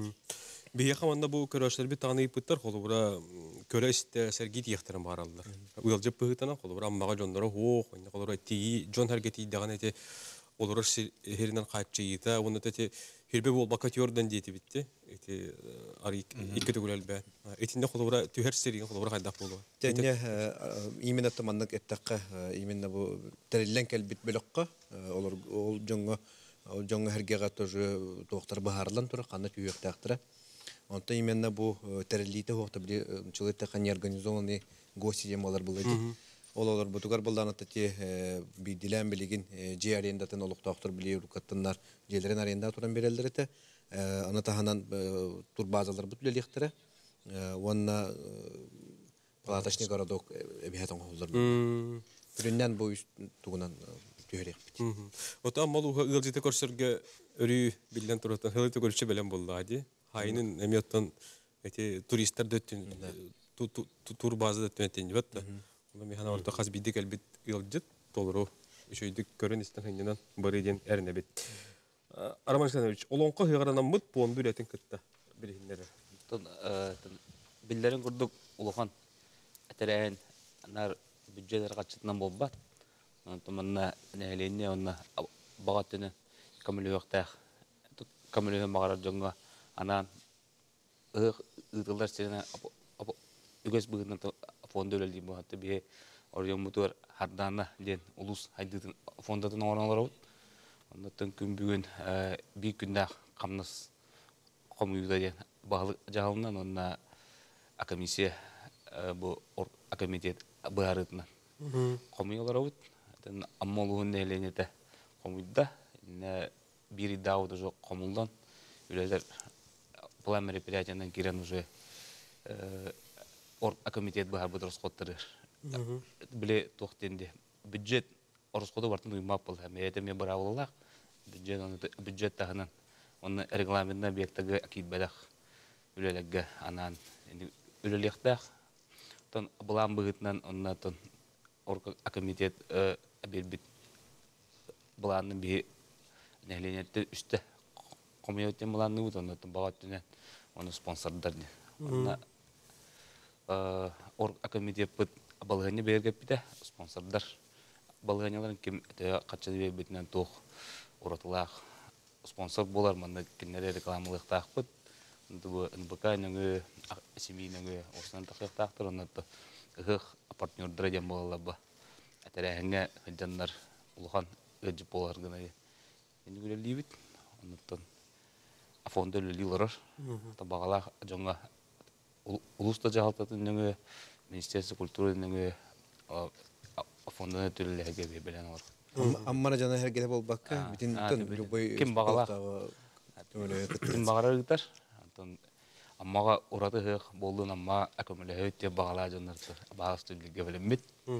Бия хаманда бу көрөшлөр бит таны иптер холура көрөстө сергит яхтырын баралдар. Уялжып быгытана холура аммага жондора хоо, холура ти жон харгети даган эти олор херинен кайпчыйта, уну тети хирбе болбака төрдөн дейти битти. Эти ари икке төгүлөлбө. Этинде холура түһөр сериген холура кайдак болду. Тенне именно таманнык эттакка именно бу терилен келбит бөлөккө ол жоңго хергега тоже доктор бахарлан тура каны түйөктактыра. Онта именно бу терилите хокта били чылыкта каны организованный гости демалар булды. Олар бутугар булдан те бидилен билигин же арендатын олуктактыр били уркаттыннар жерлерин аренда туран берелдер эте. Аны таханан турбазалар бут лелектире. Онна палаточный городок эбиһатан холлар. Түрүннән бу тугунан төһөрек бит. Ота малуга ылжыта көрсөргө өрү билен туратын хылыты көрчө белен болду ади. Хайнын эметтен эти туристтер дөттүн турбаза дөттүн дебатта. Мен механа орта каз бидик элбит ылжыт толуру үшөйдүк көрөн истен ханынан барыден эрне бит. Араман Александрович, олонко хыгаранан мыт пон бүлетин кытта билиндер. Биллерин курдук улухан этерен нар бюджеттер качытынан болбат. Томанна нәһеленне онна багатыны камылыктак камылыгы магарар жоңга анан ыгылдар сене үгөс бүгүнөн фонд өлелди бу хатты бе орjon мутур хардана ден улус хайдытын фондатын оңорлар. Ондан күн бүгүн бир күндө камнас комуйда ден баглык жагынан онна комиссия бу комитет баарытына комуялар ут аммолуун эленете комуйда бир дау уже комулдан үлелер план мероприятиянан кирен уже комитет бар бу расходтары биле тохтенде бюджет расходы бартын уймап бол һәм әйтәм бара булалар бюджет тагынан оны регламентна объекттагы акид бадах үлелегге анан үлелектах тон булан быгытнан оннан комитет бирбит буланны би нәленетте үстә комитеттен буланны оннан багаттан оны спонсордар онна комитет бит балганы бергеп бите спонсордар балганяларын ким качы битнен тох уратылах спонсор болар мында кинере рекламалык такпыт бу НБК нөңө семей нөңө осынан тактыр оннан гых партнердер дем болалар әтәрәһеңә хәҗәннар улхан өҗү болар гына инде либит оннан фонды лилар табагала җонга улуста жалтатын нөңө министерство культуры нөңө фонды төлөләргә белән алар Аммана жана хергеле болбакка бүтүн любой ким багала ким багарыгытар антон аммага ураты болдун амма акымылы өтө багала жаннар багасты билге белемит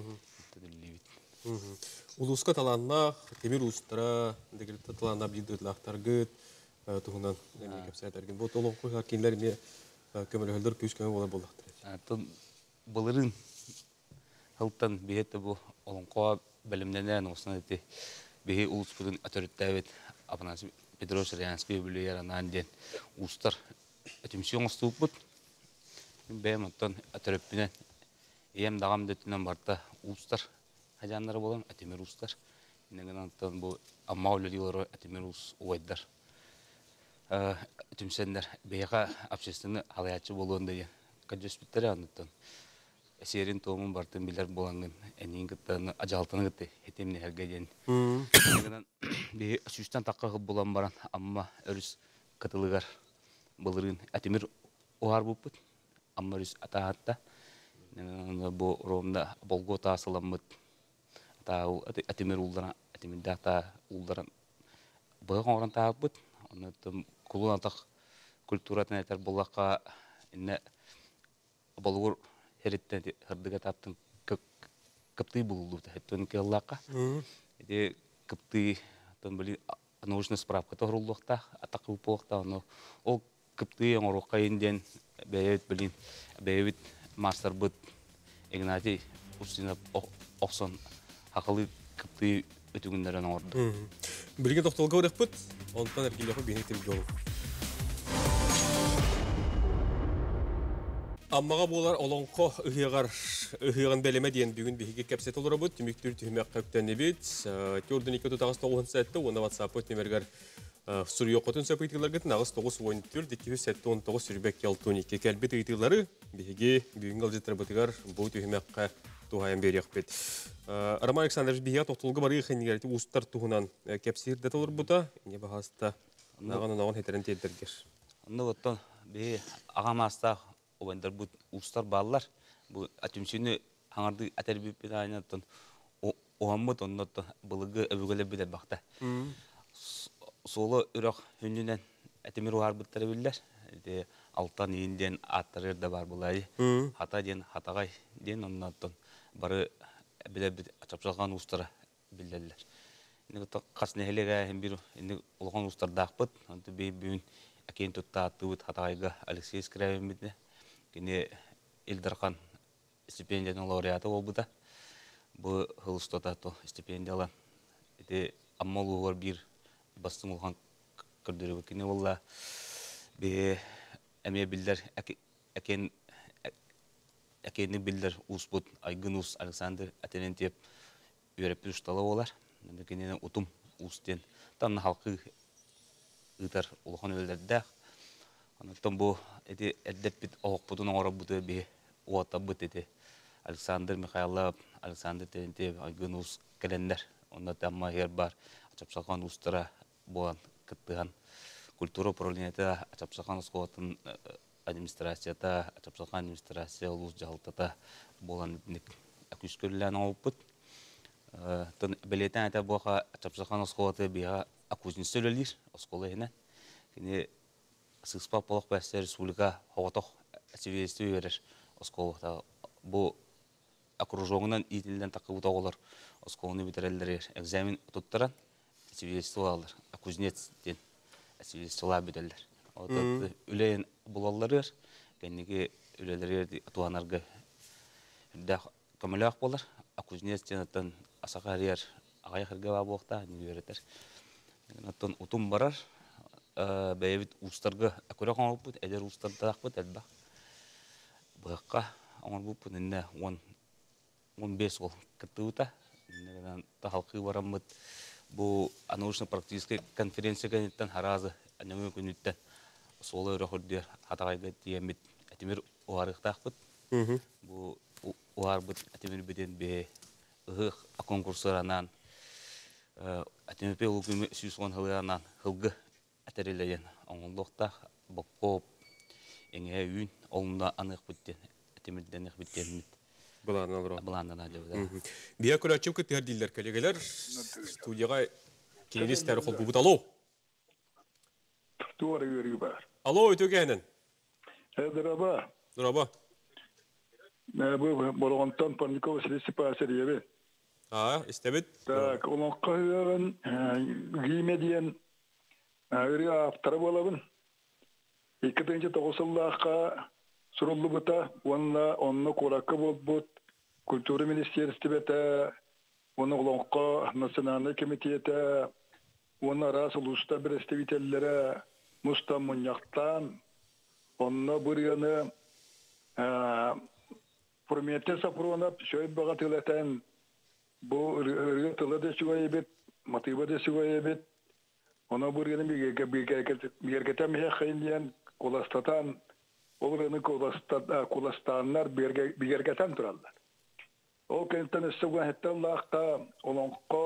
Улуска таланна темир устара дегел таланна билдерлактар гыт тугунан кепсәтәргә бу толон куйган кинләр ме көмөлөлдөр күскән була булдыктыр. Антон булырын хылтан бехете бу олонко белемнәнән осны ите бехе улуспудын атөрттәбет апанасы Петрос Рянский бүләр анан ден устар этимсион ступут бем антон атөрппенән ем дагам дөтүнән барта устар хаҗаннары булган атемир устар инеген антон бу аммаулылары атемир ус уйдар этимсендер бега общественный халаячы болгон деген каҗеспиттер антон Серин томун бартын билер болангын энин гыттаны ажалтыны гытты этемне хергеден. Негенен би сүстән такка булан баран амма өрүс кытылыгар булырын атемир оар бупут амма өрүс атаатта негенен бу ромда болгота асыламыт ата атемир улдара атемир дата улдара баган оран таапыт аны кулун атак культуратын айтар булакка инне болгор Хереттен хырдыга таптын кыпты булду хеттен келлакка. Эде кыпты тон били научный справка тогрулукта атакы полукта аны ол кыпты орокка инден бейет билин бейет мастер бут Игнатий Устинов оксон акылы кыпты өтүгүндөрөн орду. Билген токтолго өрөппүт, онтан эргилеге бенетим жол. Аммага болар олонко ыгыган белеме диен бүгүн биһиге кепсет олора бут түмүктүр түмөк көктөнү бит төрдүн 299 сәтте оны WhatsApp номергер сурьё котун сапыйтылар гыт нагыс 914 279 сүрбек ялтуники келбет ыйтылары биһиге бүгүн алжытыр бутыгар бу түмөккө тухаян берек бит Роман Александрович бия токтолго бары хенигерти устар тугунан кепсирде толор бута не багаста наган хетерен тедергер аны оттон би агамаста Обандар бут устар баллар бу атымсыны аңарды атербип бинаянтан оаммыт оннотто былыгы өвгөлө билер бакта. Соло үрөк хүнүнөн атемир бар буттары биллер. Де алтан инден аттары да бар булай. Хата ден хатагай ден оннотон бары биле чапчалган устары биллерлер. Эне касны хелеге hem бир эне улган устар дакпыт. Анты бүгүн акен туттаатыбыт хатагайга Алексей Скравемитне Кене Илдархан стипендияның лауреаты болбыда. Бұл хылыстата стипендиялан. Эти аммалуғар бир бастың олған көрдірі кене болла. Әме білдер, әкені білдер ұспыт, Айгын ұс Александр әтенен теп үйреппір ұшталы олар. Кенені ұтым ұстен. Танны халқы ұйтар олған өлдерді. Анаттан бұл әддеп бит оғықпытын оңыра бұты бе оғата бұт еті. Александр Михайлов, Александр Тенентев, Айгын ұс кәлендер. Онда тамма ер бар. Ачапсалған ұстыра болан кіттіған. Культура управлениеті ачапсалған ұсқуатын администрацията, ачапсалған администрация ұлыс жалтата болан әкүскерлерін ауып бұт. Білетен әті бұға ачапсалған ұсқуаты беға акузница өлелер, оскола хена. Кене сыспа полок бәсте республика хоғатоқ әсевесті өрер осколықта. Бұл окружоңынан итілден тақы бұта олар осколыны бітерелдер экзамен тұттыран әсевесті олалар. Акузнецтен әсевесті ола бітелдер. Үлейін бұлалар ер, кәнеге үлелер туанарға үрді көмілі ақ болар. Акузнецтен аттан асақа әрер ағай қырға ба болықта не өретер. Аттан ұтым барар. Бәйбіт ұстарға әкөрі қоңыр бұд, әдер ұстарды ақ бұд, әлбақ. Бұққа оңыр бұд бұд, әнне 15 ол күтті ұта. Та халқы барам бұд. Бұл научно-практический конференция кәнеттен харазы, әнемі күніттен. Солы өрі құрдер, атағайға дейін бұд, әтемір оғарықта ақ бұд. Бұл оғар бұд, әтемір беден бе, ұғық конкурсыранан, әтемір бе ұлғымы сүйісуан ғылыранан, ғылғы әтәрелейен оңылдықта баққоп еңе үйін олымда анық бүттен, әтемірден ақ бүттен бұландан алып. Бия көрәтшім күтті әрдейлер көлегелер. Студияға кенелес тәрі қол бұбыт. Алло? Туары өрі бар. Алло, өтөге әнін? Дұраба. Дұраба. Болғантан Парникова Селесі Пасер ебе. Істебет? Так, олонқа үйерін гейме дейін өрі аптары болабын. 2009-лаққа сұрылы бұта, онны қорақы бұд, культура министерсті бәті, оны олонқа национальный комитеті, оны рас ұлыста представителері мұстан мұнияқтан, онны бұрғаны Пұрметте сапыруанап, шөйт баға тылатан, бұл үргі тылы да сүгай ебет, матыба да сүгай ебет, оны бұрғаны бергетен мех қайындиян қоластатан, ол үргіні қоластанлар бергетен тұралдар. Ол кенттен үстігі әттен лақта, олонққа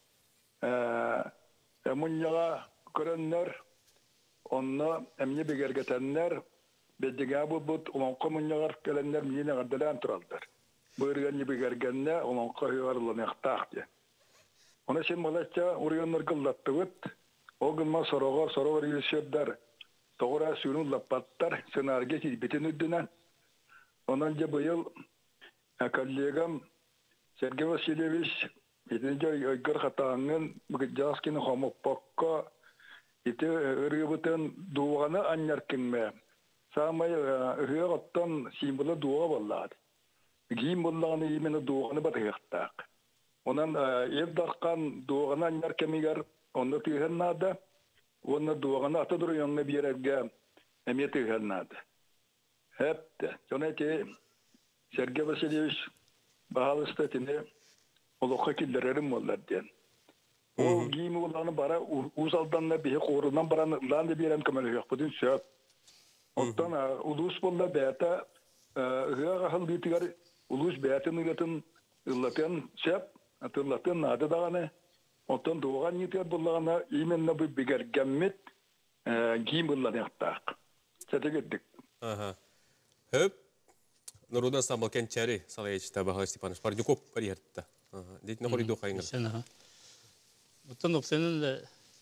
мұнияға көріннер, онны әміне бергетеннер, Бәддіға бұд, олонқа мұнияғар кәләнлер мені ғаддалан тұралдар. Бұйырғанны бігергенне, олонқа үйарылын әқтақ. Оны сен малатша ұрғаннар қылдатты бұд, оғынма сорағар елшердар, тоғыра сүйінің лаппаттар, сценарге бетін үддінен. Онан же бұйыл коллегам Сергей Васильевич, етінде өйгір қатаңын Бұғыджаскені қомықпаққа, еті үргі бұтын дуғаны аннар кінме. Самай үйер оттан символы дуға болады. Гейм болағаны емені дуғаны батығықтақ. Онан евдарқан дуғаны анар кемегер, оны түйгеннады, оны дуғаны аты дұрыянны берерге әме түйгеннады. Әпті. Жона те Сергей Васильевич бағалысты тіне олыққа келдерерім олар ден. Ол гейм болағаны бара ұзалданна бейі қорынан бараны ланды берем көмелі жоқ. Бұдың сөп. Оттан улус болда бәті ұға қағыл бейтігер улус бәтін ұғатын ұллатын сөп, ұллатын нады дағаны. Оттан доған нетер болағына именна бұл бігергәммет гейм болған яқтақ. Сәті кеттік. Хөп, Нұруда Самбал кәнчәрі Салаячта Бағалы Степанович Парников парияртта. Дейтіне қорыйды оқайыныр. Бұттан опсенін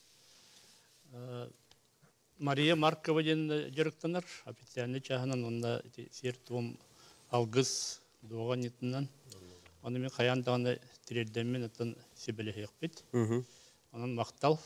Мария Маркова ден жүріктінір, официальный чағынан, онда сертуым алғыз доған етінен. Оны мен қаяндағында тірерденмен ұттан себелі хейік бет. Онын мақтал.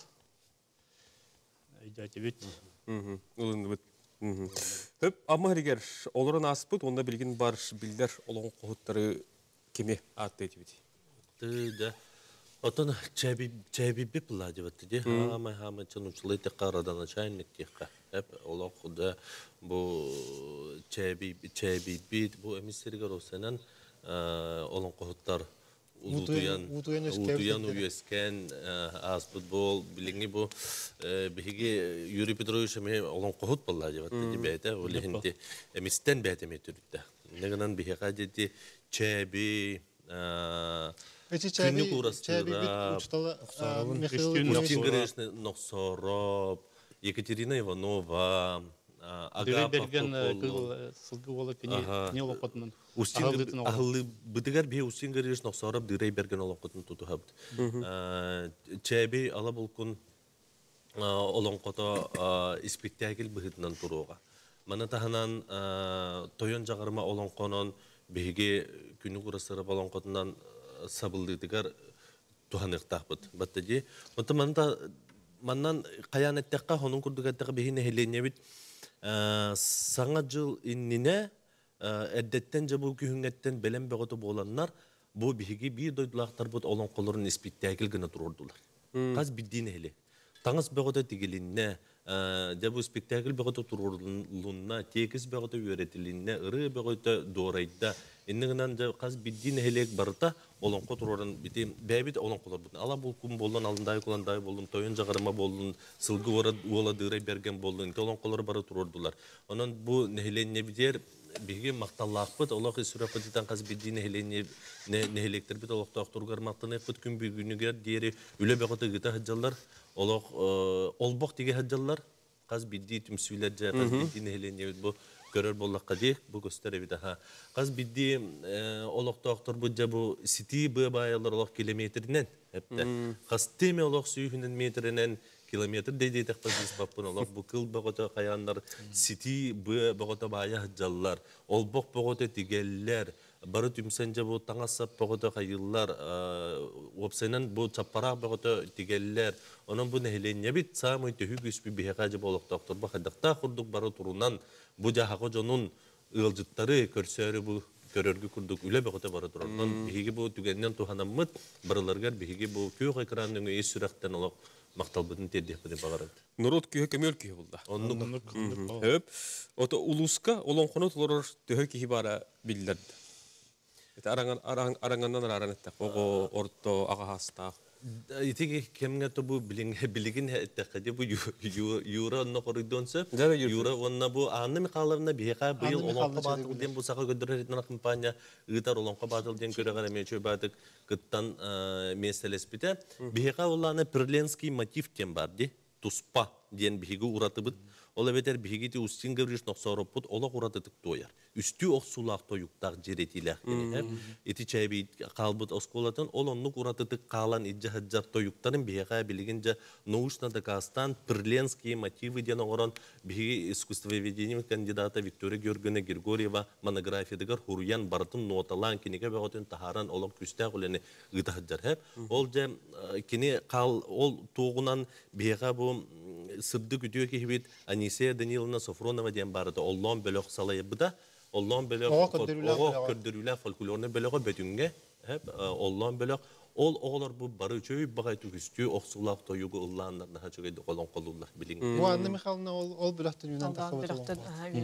Үйді әте бет. Олынды бет. Хөп, амма әрігер, олырын асып бұд, онда білген бар білдер олың қоғыттары кеме атты әте бет? Түйді. Отон чәбі біп лади бәтті де, хамай чанучылы текка радан начальник текка. Олақ құда бұл чәбі бит, бұл әместергер осынан олың қоғыттар Утуян уескен аспыт бол, біліңі бұл бігі Юрий Петрович олың қоғыт бұл лади бәтті де бәйті, олығынды әместен бәйтеме түрді. Негінен бігі қадеті чәбі Күнні құрастыра, Устин Грешный Ноксороб, Екатерина Иванова, Агапа Ағылы бұдығар бе Устин Грешный Ноксороб дырай берген олықытын тұту хабд. Чәбі ала болкун олонқото спектакль быһытынан туруга. Мана таһанан тойон жағырма олонқонон биһиге күнү курасыры олонқотунан сабылдыдыгар туханыктахпыт. Баттади. Онта маннан каянеттекка хонун курдугаттагы биһине хеленебит саңа жыл иннине эддеттен жабу күһүнгеттен белем бегото боланнар бу биһиги бир дойдулактар бут олонқолорун спектакль гына турурдулар. Каз биддине хеле. Таңыз бегото тигилинне жабу спектакль бегото турурлунна текис бегото үйретилинне ыры бегото дорайда иннигинан каз биддине хелек барта олонко турурун бити бэбит олонколор бут ала булкум болдун алдындай куландай болдун тойон жагарма болдун сылгы ола дырай берген болдун олонколор бары турурдулар. Онон бу нехеленне битер биги макталлакпыт олох сүрөпөтүтөн каз биддине хеленне нехелектер бит олоктоок тургар мактаныкпыт күн бүгүнүгөр диери үлө бегото гыта хаджалар олох олбок тиге хаджалар каз бидди түмсүйлер же каз биддине хеленне бу көрөр боллакка дек бу көстөрөбүт аха каз бидди олоктоктор бу жабу сити бабайлар олох километринен эпте каз теме олох сүйүнүн метринен километр дейдей тақпазыз баппын олох бу кыл богото каяндар сити богото бая жаллар олбок богото тигеллер бары түмсен жабу таңасап богото кайыллар опсенен бу чаппарак богото тигеллер онон бу нехеленне бит самый төһүгүс бу бихага жабу олоктоктор бахадакта курдук бары турунан бу жахаго жонун ылжыттары көрсөрү бу көрөргү курдук үлө богото бары турунан биһиги бу түгеннен туханаммыт барыларгар биһиги бу күйөк экранның эс сүрөктен олок макталбытын теддехпеде багарат. Нурут күйө көмөл күйө булда. Хөп. Ото улуска олонконо толор төһө кихи бара биллер. Эта арангандан аранетте. Ого орто агахаста. Итиги кемге то бу билигин эттекде бу юра нокоридонсе. Юра онна бу анны микаларына бияка быйыл олонко батыл ден бу сага көдөрөтүн компания ыйтар олонко батыл ден көрөгөр эмечө батык кыттан меселеспите. Бияка уланы перленский мотив тем бар ди. Туспа ден биги уратыбыт. Ола бетер бигити устин гавриш ноксоропут ола уратытык тояр. Үстү оксулак тоюктак жеретилер. Эти чайби калбыт осколатын олоннук уратытык калан иджахаджар тоюктарын бияка билигинже научно доказан перленские мотивы ден орон биги искусствоведение кандидата Виктория Георгиевна Григорьева монографиядагар хуруян бартын ноталан кинеге беготун тахаран олон күстак улени гытахаджар хеп. Ол же кине кал ол тоогунан бияка бу сырды күтүө кихибит Анисия Даниловна Софронова ден барды оллон бөлөк салайбыда оллон бөлөк көрдүрүлө фольклорны бөлөгө бөтүнгө оллон бөлөк ол оголор бу бары чөй багай түгүстү оксулак тоюгу ыллаандар да чөгөйдү колон колулар билиң. Бу Анна Михайловна ол бөлөктөн юнан таксабыт.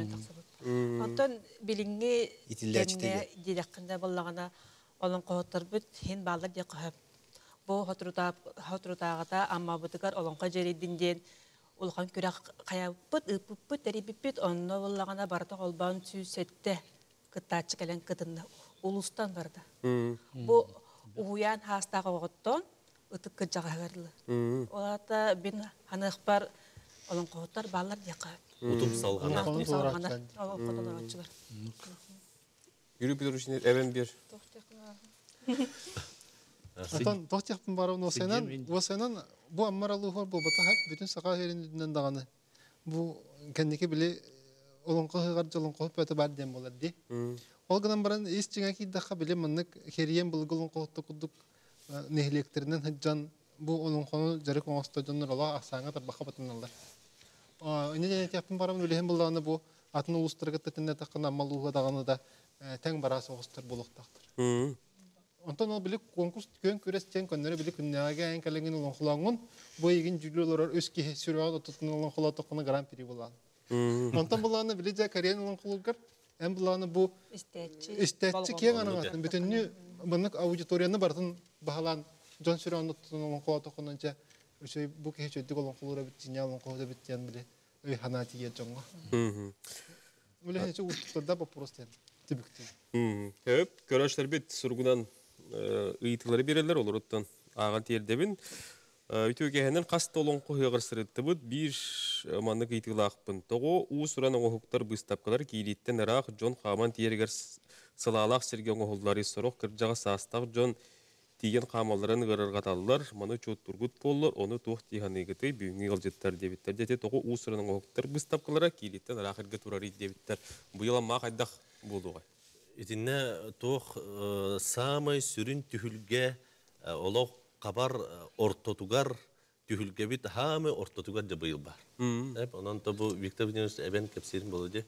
Антон билиңге кемге диреккенде боллагана олон коттор бүт хин балдар де кып. Бу хотрутагата амма бутыгар олонка жеридинден улхан күрәк каябыт ыппыт терибиппит онно боллагана барта колбан сүсетте кытачы келен кытында улустан барда. Бу уян хастагы оттон ытык кыжагарлы. Олата бин ханыкпар олон коттор балдар яка. Утум салгана. Юрий Петрович эвен бир. Антон тохтяхтын барын осенан бу аммаралугор бу батахап бүтүн сака херинен даганы. Бу кендеке биле олонко хыгар жолонко пөтө бар дем болар ди. Ол гынан баран эс жиңа кийдаха биле мындык хериен булгулун котто кудук нехлектеринен хаджан бу олонкону жарык оңосто жоннор ола асаңа тарбака батыналар. Эне тяхтын барам үлehen булданы бу атын улустарга тетинде такына аммалууга даганы да тең барасы огостор болуктактыр. Онтон ол билик конкурс көн көрестен көннөрө билик күннәгә әнкәлеген улонхолаңын бу егин жүлөлөр өскө сүрөт отутун улонхоло токуна гран-при булган. Онтон буланы билеҗә Кореян улонхолгар эм буланы бу истәтчи кең анагатын бүтүннү бунык аудиторияны бартын баһалан жон сүрөт отутун улонхоло токунанча өсөй бу кечө дик улонхолора битиня улонхоло битен биле өй ханатиге жоңго. Үле хече уттурда бу простен тибикти. Хөп көрөшлөр бит сургунан ыйтылары берелер олоруттан аган тердебин үтөгенен каст олонко хыгырсырытты бут бир маннык ыйтылакпын того уусуран оңохуктар быстапкалар киилиттен арак жон хаман тиергер сылаалак серге оңохуллары сорок кыржага састак жон тиген қамаларын ғырырғаталылар, маны чот тургут боллар, оны тоқ тиғанығыты бүйінгі ғылжеттер дебіттер. Дете тоғы ұсырының оқтар бұстапқылара кейлеттен рақырғы турары дебіттер. Бұйыла ма қайдақ болуға? Итинне тоқ самай сүрін түхілге олық қабар ортотугар түхілге бит хамы ортотугар да бұйыл бар. Онан табу Виктор Владимирович әбен кәпсерін болады.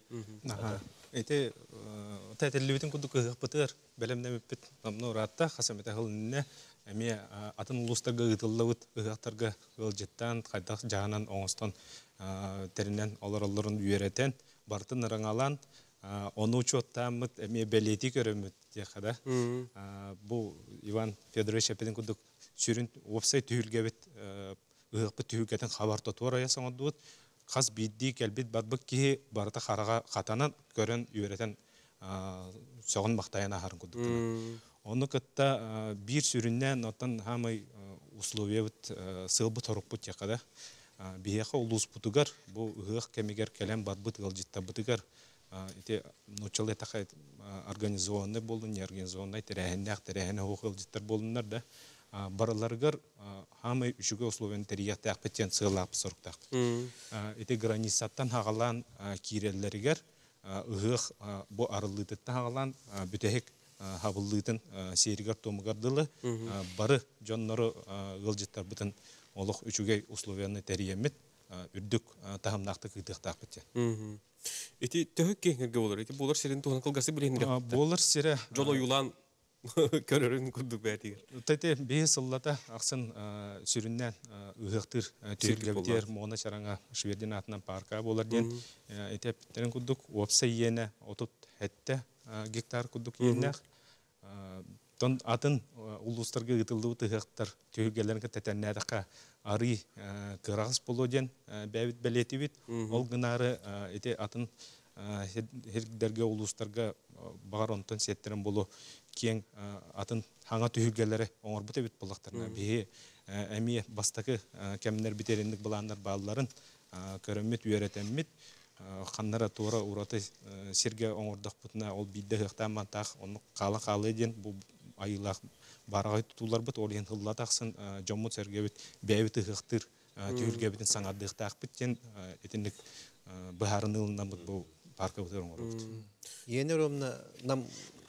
Эти тәтеллебитин кудук ыгыппытыр белемне меппит намны уратта хасамета хылынне эми атын улустарга ытыллыбыт ыгактарга ылжыттан кайдак жаанан оңостон теринен олоролорун үйрөтен бартын ыраңалан оны учоттамыт эми белети көрөмүт дехада бу Иван Федорович эпедин кудук сүрүн опсай түйүлгебит ыгыппыт түйүлгетен хабар тотуар аясаңодубут қаз бидді кәлбет бадбық ке барыта қараға қатанан көрін үйретен соғын мақтайын ағарын күдіктіні. Оны күтті бір сүріннен оттан хамай условия бұт сылбы торық бұт яқада. Бейеқі ұлыс бұтығар, бұл ұғық кәмегер кәлем бадбыт ғылжетті бұтығар. Нұчылы тақай организованный болды, не организованный тәрәхіне оқ ғылжеттер болындар да. Бараларгар хамы үшігі условияны тәрияқты ақпеттен сығылап сұрықтақ. Эти границаттан хағалан киреллерігер ұғық бұ арылытыттан хағалан бүтәхек хабылытын серігер томығардылы бары жоннары ғылжеттар бұтын олық үшігі условияны тәриемет үрдік тағымнақты қыдықты ақпеттен. Эти төхік кеңерге болар, эти болар серін туған қылғасы білейін. Болар сере Жол ойулан көрөрүн күрдүк бәтигер. Тете бейс ыллата ақсын сүріннен ұғықтыр түйіргебдер мона чараңа Шверден атынан парка болар ден. Этептерін күрдік опса ені отут әтті гектар күрдік еннәқ. Тон атын улустарға ұтылды ұғықтыр түйіргелерінгі тәтәннәдіқа ары қырағыз болу ден бәвіт бәлеті бит. Ол ғынары атын хердерге улустарға бағар онтон сеттерін болу кең атын хаңа түйілгелері оңыр бұты бет болақтарына. Бейі әмей бастақы кәмінер бітеріндік бұландар бағыларын көріммет үйеретеммет. Қаннара туыра ұраты серге оңырдық бұтына ол бейді ғықтаман тақ, оны қалы-қалы ден бұл айылақ барағай тұтулар бұт, ол ең ғылла тақсын жоммут серге бет бәйбіті ғықтыр түйілге бетін саңаддық тақ біттен етіндік бұхарын ұлынан бұт бұл парка бұтыр оңыр бұт. Ені ромна нам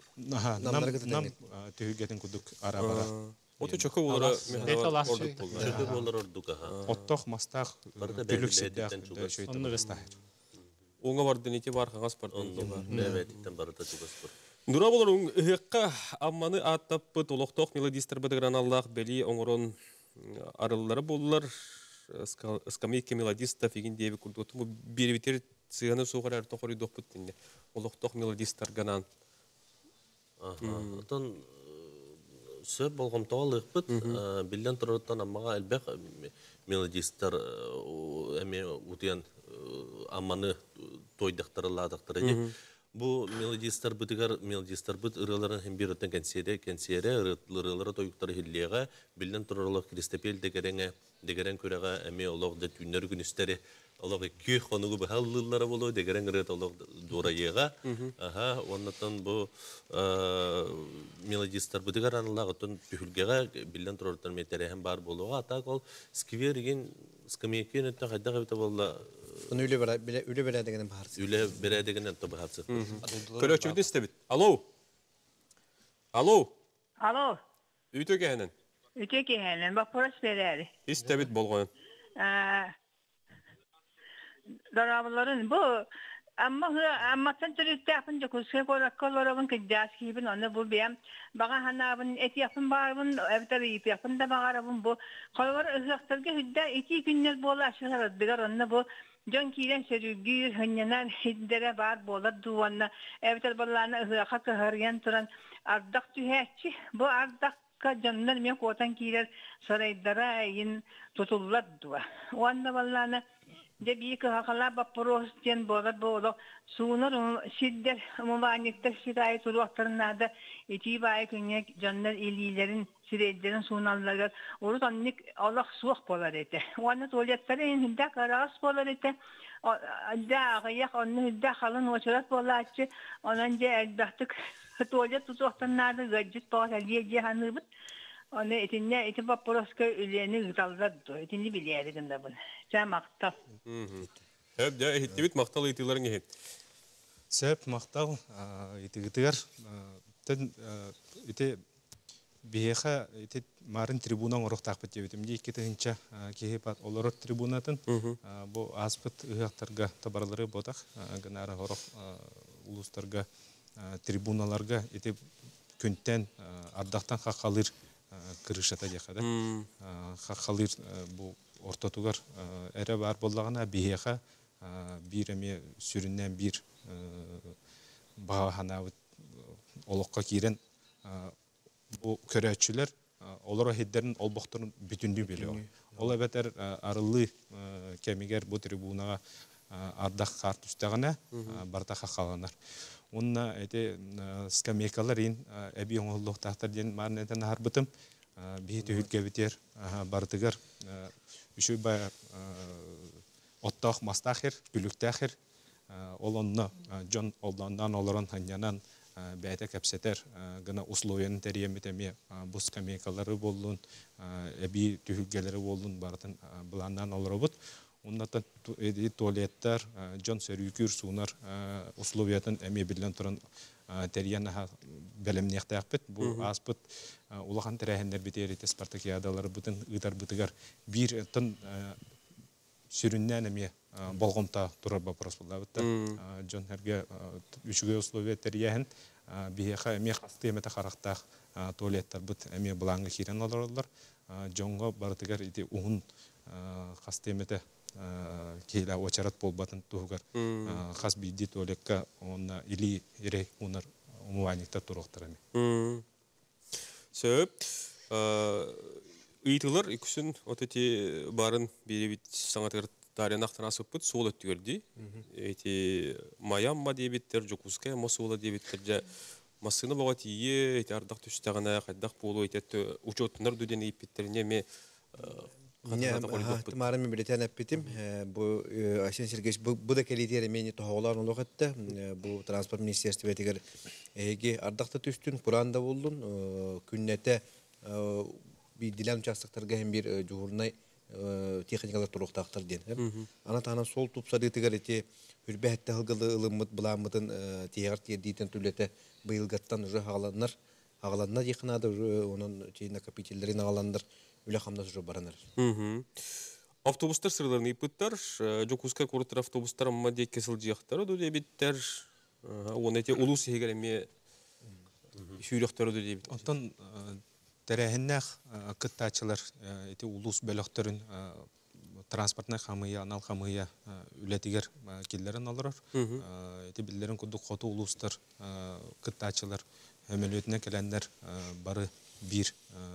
түйілгетін күдік ара-бара. Оты чөкі олары Чөкі болар ордук. Оттоқ, мастақ, бүлік сетдәқ шөйті ғыстағыр. Оңа бардын еті бар, қаңас бардын еті бар. Мәбәтіттен барыта чүгіс бар. Нұра болар ұғыққа амманы аттаппы толықтоқ мелодистер бідігіран Аллах бәлі оңырын арылылары болылар. Скамейке мелодистов еген дейбі күрді. Беребетер сығаны соғар әртін қоры доқ бұттынде. Олықтоқ мелодистер ғанан. Отан сөп болғым тоғалық бұд. Білден тұрырыттан аммаға әлбәқ мелодистер әме ұтыян амманы тойдақтарыладықтары. Бұл мелодистер бұд ұрыларын хембер өттен кәнсере ұрылары тойықтары хиллеға білден тұрырылық Кристопел дегерен көреға әме олық да түнер күністері олық кі қонығы бұхалылары болу дегерен ұрыт олық дұра еға. Оннаттан бұл мелодистер бұдығар анылағы түн түхілгеға білден тұрырыттан метерәхен бар болуға. Атақ ол сквер еген скамейкен өттен қайдағы біті болуға Onu öyle verədəgəndən baxarsın. Öyle verədəgəndən də baxarsın. Körəkçübüdün istəbid. Alo. Alo. Alo. Ütö kəhənən. Ütö kəhənən. Bax, poras verəri. İstəbid bolğanın. Darabaların bu amma sen türütte yapınca kusur korakkollarımın kıcağız gibin onu bu beyam. Bağa hanabın et yapın bağırın, evde bir yapın da bağırın bu. Kolları ıslaktırga hüdda 2 günler boğulu aşılar ödügar onu bu. John Kiren sürügü hünyanan hiddere var boğulu duvanla. Evde ballarına ıslaka kıhırgen turan ardak tühekçi. Bu ardakka canlar mı kotan kirer saraydara yin tutullar duva. O anda ballarına Debiyik hakala baporos diyen boğaz boğaz sunar şiddet muvanikte şirayet oluklarında itibai künye canlar ililerin şirayetlerin sunalları oruz annik Allah suğuk bolar ete. O anna tuvaletleri hüdda karas bolar ete. Da ağayak onu hüdda kalın uçurat bolar ete. Onanca eldahtık tuvalet tutuklarında gacit boğaz aliye cihanı bit. Onu iti paporoska üleni gıtaldadı. İtinci biliyordum da bunu. Sen maktal. Hep de ehittibit maktal itilerin ehit. Сөп мақтал итигитигер тен ите биеха ите марын трибунан орохтак бит дебитим ди иккетинче кехипат олорор трибунатын бу аспыт ыяктарга табарлары ботак гынара орох улустарга трибуналарга ите күнтен ардактан хакалыр кырышата дехада хакалыр бу ортотугар эре бар боллагана биеха бир эме сүрүннен бир баға ханабыт олыққа кейрен бұл көрәтшілер олар хеддерін олбоқтарын бүтінді белеу. Ол әбәтер арылы кәмегер бұл трибунаға ардақ қарт үстіғана бартақа қалғанар. Онына әте скамейкалар ең әбі оңылықтақтар ден марын әтен арбытым бейті үлге бітер бартығар үші бай оттақ мастақыр, бүліктәқір ол онны жон олдандан оларан ханянан бәйті кәпсетер гына условияны тәриемітеме бұл скамейкалары болуын әбі түйілгелері болуын бартын бұланнан олары бұд. Оннаттан туалеттер, жон сөрүйкүр суынар условиятын әме білден тұрын тәрияны бәлімнеқті әқпет. Бұл аспыт улахан тәрәхендер бітері спартакиадалары бұтын ұйтар бұтығар бір тұн сүріннен әме болғымта тұрар бапырас болдабытта. Жон әрге үшіге условия тәрияхін бейеқа әме қасты әметі қарақтақ туалеттер бұт әме бұлаңғы керен оларылар. Жонға барытығар еті ұғын қасты әметі кейлі очарат болбатын тұғығар қас бейді туалекка онына или ере ұнар ұмуайнықтар тұрықтар әме. Сөп, ұйтылар үкісін отеті барын беребет саңатығыр тариян ақтан асып бұд, сол өттігерді. Әйті Майамма дебеттер, Жокуская Мосула дебеттер, Масыны баға тие, әйті ардақ түстіғана, қайдақ болу, әйті ұчоттынар дөден епеттеріне ме Тымарым билетен әппетім. Бұл Асен Сергеевич, бұл да кәлетері мені тұхауылар олық әтті. Бұл транспорт министерстве әтігер әйге ардақты түстін, Құранда болдың. Күннәті дилем участоктарга hem bir juhurnay техникалар туруктактар ден. Ана тана сол тупсады тигер эти хүрбәттә хылгылы ылыммыт буламытын тиягар тиедитен түлете быйылгаттан уже хагаланна якынады уже onun şey накопительлерин агаландар үле хамда уже баранар. Автобустар сырларын ипыттар, Жокускай куртар автобустар амма дек кесил жияктар оду дебиттер. Оны эти улус егереме шүйлөктөр оду дебит. Онтон тәрәһеннәх кыттачылар эти улус бөлөктөрүн транспортна хамыя, анал хамыя үлетигер киллерин алырар. Эти биллерин кудук хоту улустар кыттачылар хөмөлөтүнө келендер бары бир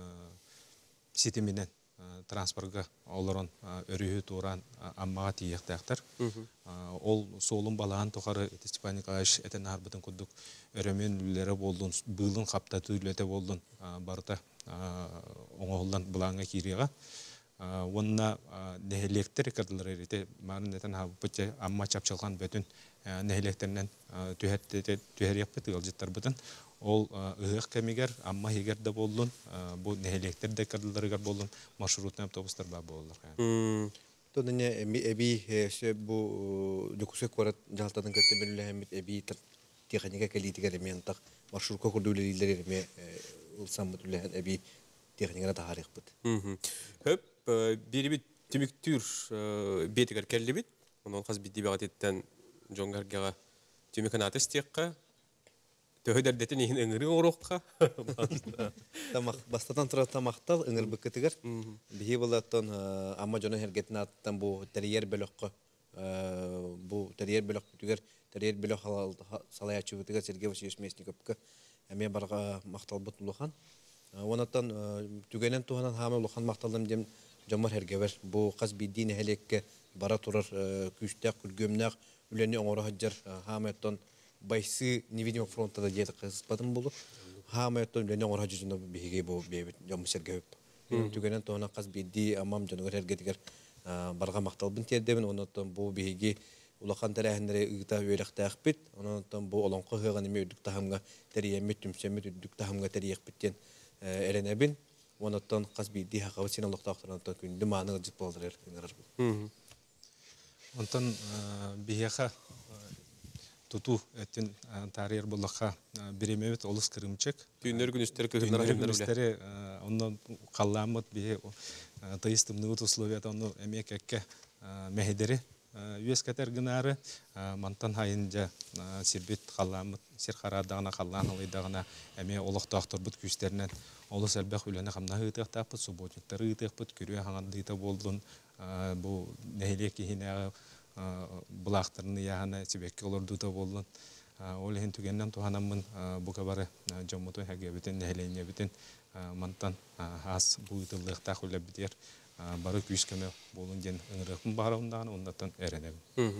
сетименен транспортга олорон өрүһү туран аммага тиектактар. Ол солун балаан тохары Степан Николаевич этен арбытын кудук өрөмөн үллери болдун, быылын каптатуу үлете болдун барта оңолдан булаңга кирига. Онна нехелектер кадылары эте марын этен хабытча амма чапчалган бүтүн нехелектеринен түһәреп бетилжеттер бүтүн. Ол ыгык кемигер амма егерде болдун, бу нехелектерде кадыларыгар болдун, маршрутный автобустар бар болдулар. Тоныне эби бу Жокускай корат жалтатын кетте белеле эби техника калитигер элементак маршрутка курдулелер эме улсамбыт үле эби техниканы тарих бит. Хөп бирибит түмүктүр бетигер келлибит. Онун каз бит дибагаттан жоңгарга түмүкөн атестекка төһөдөрдетин эңири орокка. Тамак бастатан тура тамактал эңир бекетигер. Бихи болаттан амма жона хергетин аттан бу терьер бөлөккө бу терьер бөлөк бүтүгер терьер бөлөк салаячы бүтүгер Сергей Васильевич Местниковка эме барга мактал бутулухан. Онаттан түгенен туганан хамы улухан макталдым дем жомор хергебер. Бу каз биддин элекке бара турар күчтәк күлгөмнәк үлени оңора хаҗар хаметтон байсы невидимый фронта да деді қыспадым болу. Хаметтон үлени оңора хаҗарында биге бу бебит жомор сергебеп. Түгенен туганан каз бидди амам жонор хергетигер барга макталбын тердебин. Онаттан бу биге улахан тарахындары ыгыта өйлөктәк бит. Онаттан бу олонкы хыган эме үдүк тахамга териемет түмсемет үдүк тахамга териек биттен эренебин. Онаттан қаз бейді хақабы сен олықтақтырын күнді маны ылжып болдырыр. Онтан бияха туту эттен тарихер боллаққа беремебет олыс кірімчек. Түйіндер күністері күністері ондан қалламыт бие тайыстымнығыт условията оны әмек әкке мәхедері. Үйес кәтер гінары мантан хайынжа сирбет қалламыт, сир қарадағына қаллан алайдағына әме олықтақтыр бұд күстерінен олыс әлбәқ үләне қамнағы ұйтықтапыт, субботниктары ұйтықпыт, көрі хаңанды ұйта болдың бұл нәхелек кейінәғы бұлақтырыны яғана себекке оларды ұйта болдың. Ол ең түгеннен туғанамын бұқа бары жомуты әге бітін, нәхелене бітін мантан аз бұл ұйтылықтақ үлі бітер. Бары күйіскеме болын ден ұңырықпын бағырауындағын ондаттан әренебін.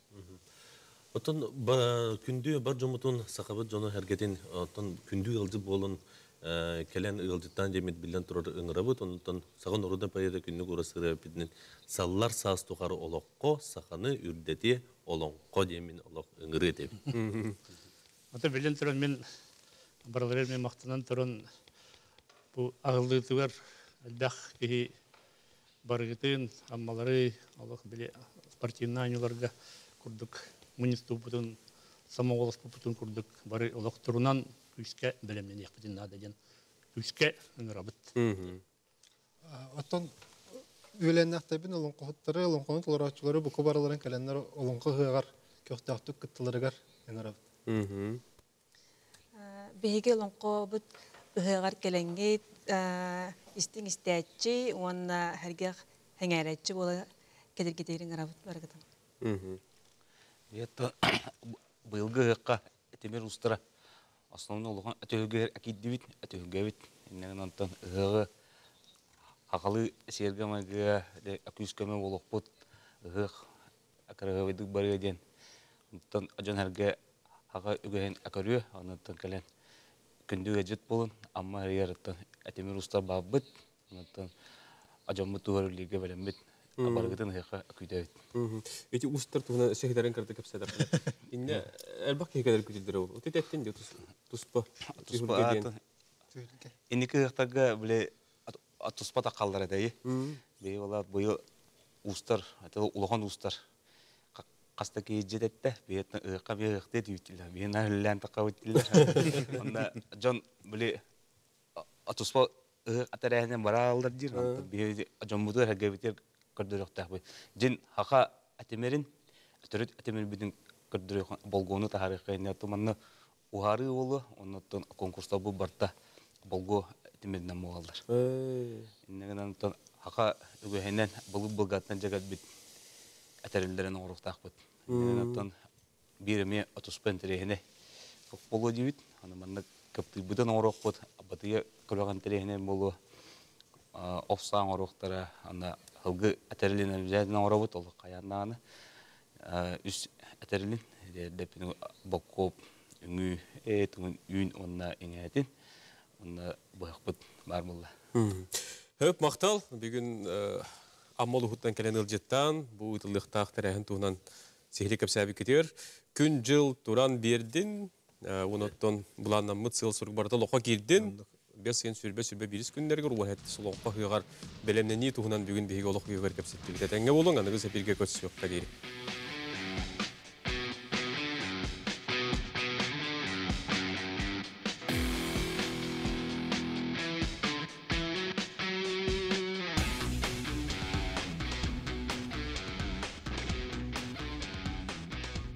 Отын күнді бар жомутун сақабыт жону әргетін күнді ұлжы болын кәлен ұлжыттан жемет білден тұрар ұңырабыт. Онытын сағын ұрудан пайда күнді көрісірі бітінен саллар саас тұқары олыққо, сақаны үрдеті олыңқо демін олық ұңыры деп. Ата білден тұран мен бараларыр мен мақтынан тұран бұл ағылдығытығар әлбәқ кейі барғытын, аммалары, Аллах біле спортивный анюларға күрдік, мунисту бұтын, самоғолыс бұтын күрдік, бары Аллах тұрынан күшке білімнен еқпетін нададен, күшке ұңырабыт. Оттан үйленнәқтәбін олың қоғыттары, олың қоғыт оларачылары бұқы бараларын кәләнлер олың қығығар, көқтақтық күттілерігер ұңырабыт. Беге олың қоғыт ұғығар кәләнгет, истин истәчи, онна һәргә хәңәрәчи була кедер-кедерин арабыт баргытын. Это быйлгы хакка темир устара. Основной улган әтөгер акиддибит, әтөгәбит. Иннән антан ыгы хакалы сергәмәгә дә акүскәмә булыппыт. Ыгы акырыгы барыден. Антан аҗан һәргә хака үгән акыры, аннан кален күндүгә җит булын, амма яраттан Атемир уста бабыт, онтан ажамы тугарлыгы беләмбит, баргытын хакы күдәбит. Эти устар тугына шәһәрләрен кертеп кепсәдер. Инде әлбәк кегәдер күтелдер ул. Тетәттен дә туспа. Инеке хактага беле туспа та калдыра дәй. Бей вала бу устар, ата улган устар. Кастаки җитәттә, бейтне ыкка бегәхтә диютләр. Бен әллән тақавытлар. Онда Джон беле Атуспа атарәһенә бара алдар дир. Бе аҗамбуды хәгәбитер кырдырыктак бу. Дин хака атемерин, төрөт атемер бидин кырдырык болгоны тарихын туманны ухары улы, оннан конкурста бу барта болго атемердән муалдар. Иннәгән хака үгәһеннән булып булгатнан җагат бит атәрелдәрен орыктак бит. Иннәгән биреме атуспен терәһенә боло дибит. Аны манны көптү бүтән орок бит. Батыя көргән терәһенә боло офсан ороктары аны хылгы атәрленән җәдән орабыт ул каяннаны. Үс атәрлен депне бокоп үңү этүн үн онна иңәтин. Онна бахбыт бар булла. Хөп мактал бүген аммалы хуттан кәлән илҗеттан бу итиллыктак терәһен тугынан сехли кепсәби кетер. Күн жыл туран бердин, онотон буланнан мыцыл сург барда лоха кирдин. Бес сен сүрбе бирис күннәргә рулат сулоққа хыгар белемнәни тугынан бүген биге олық хыгар кепсәп китәнгә булган, аны гыса биргә көтсөк кадир.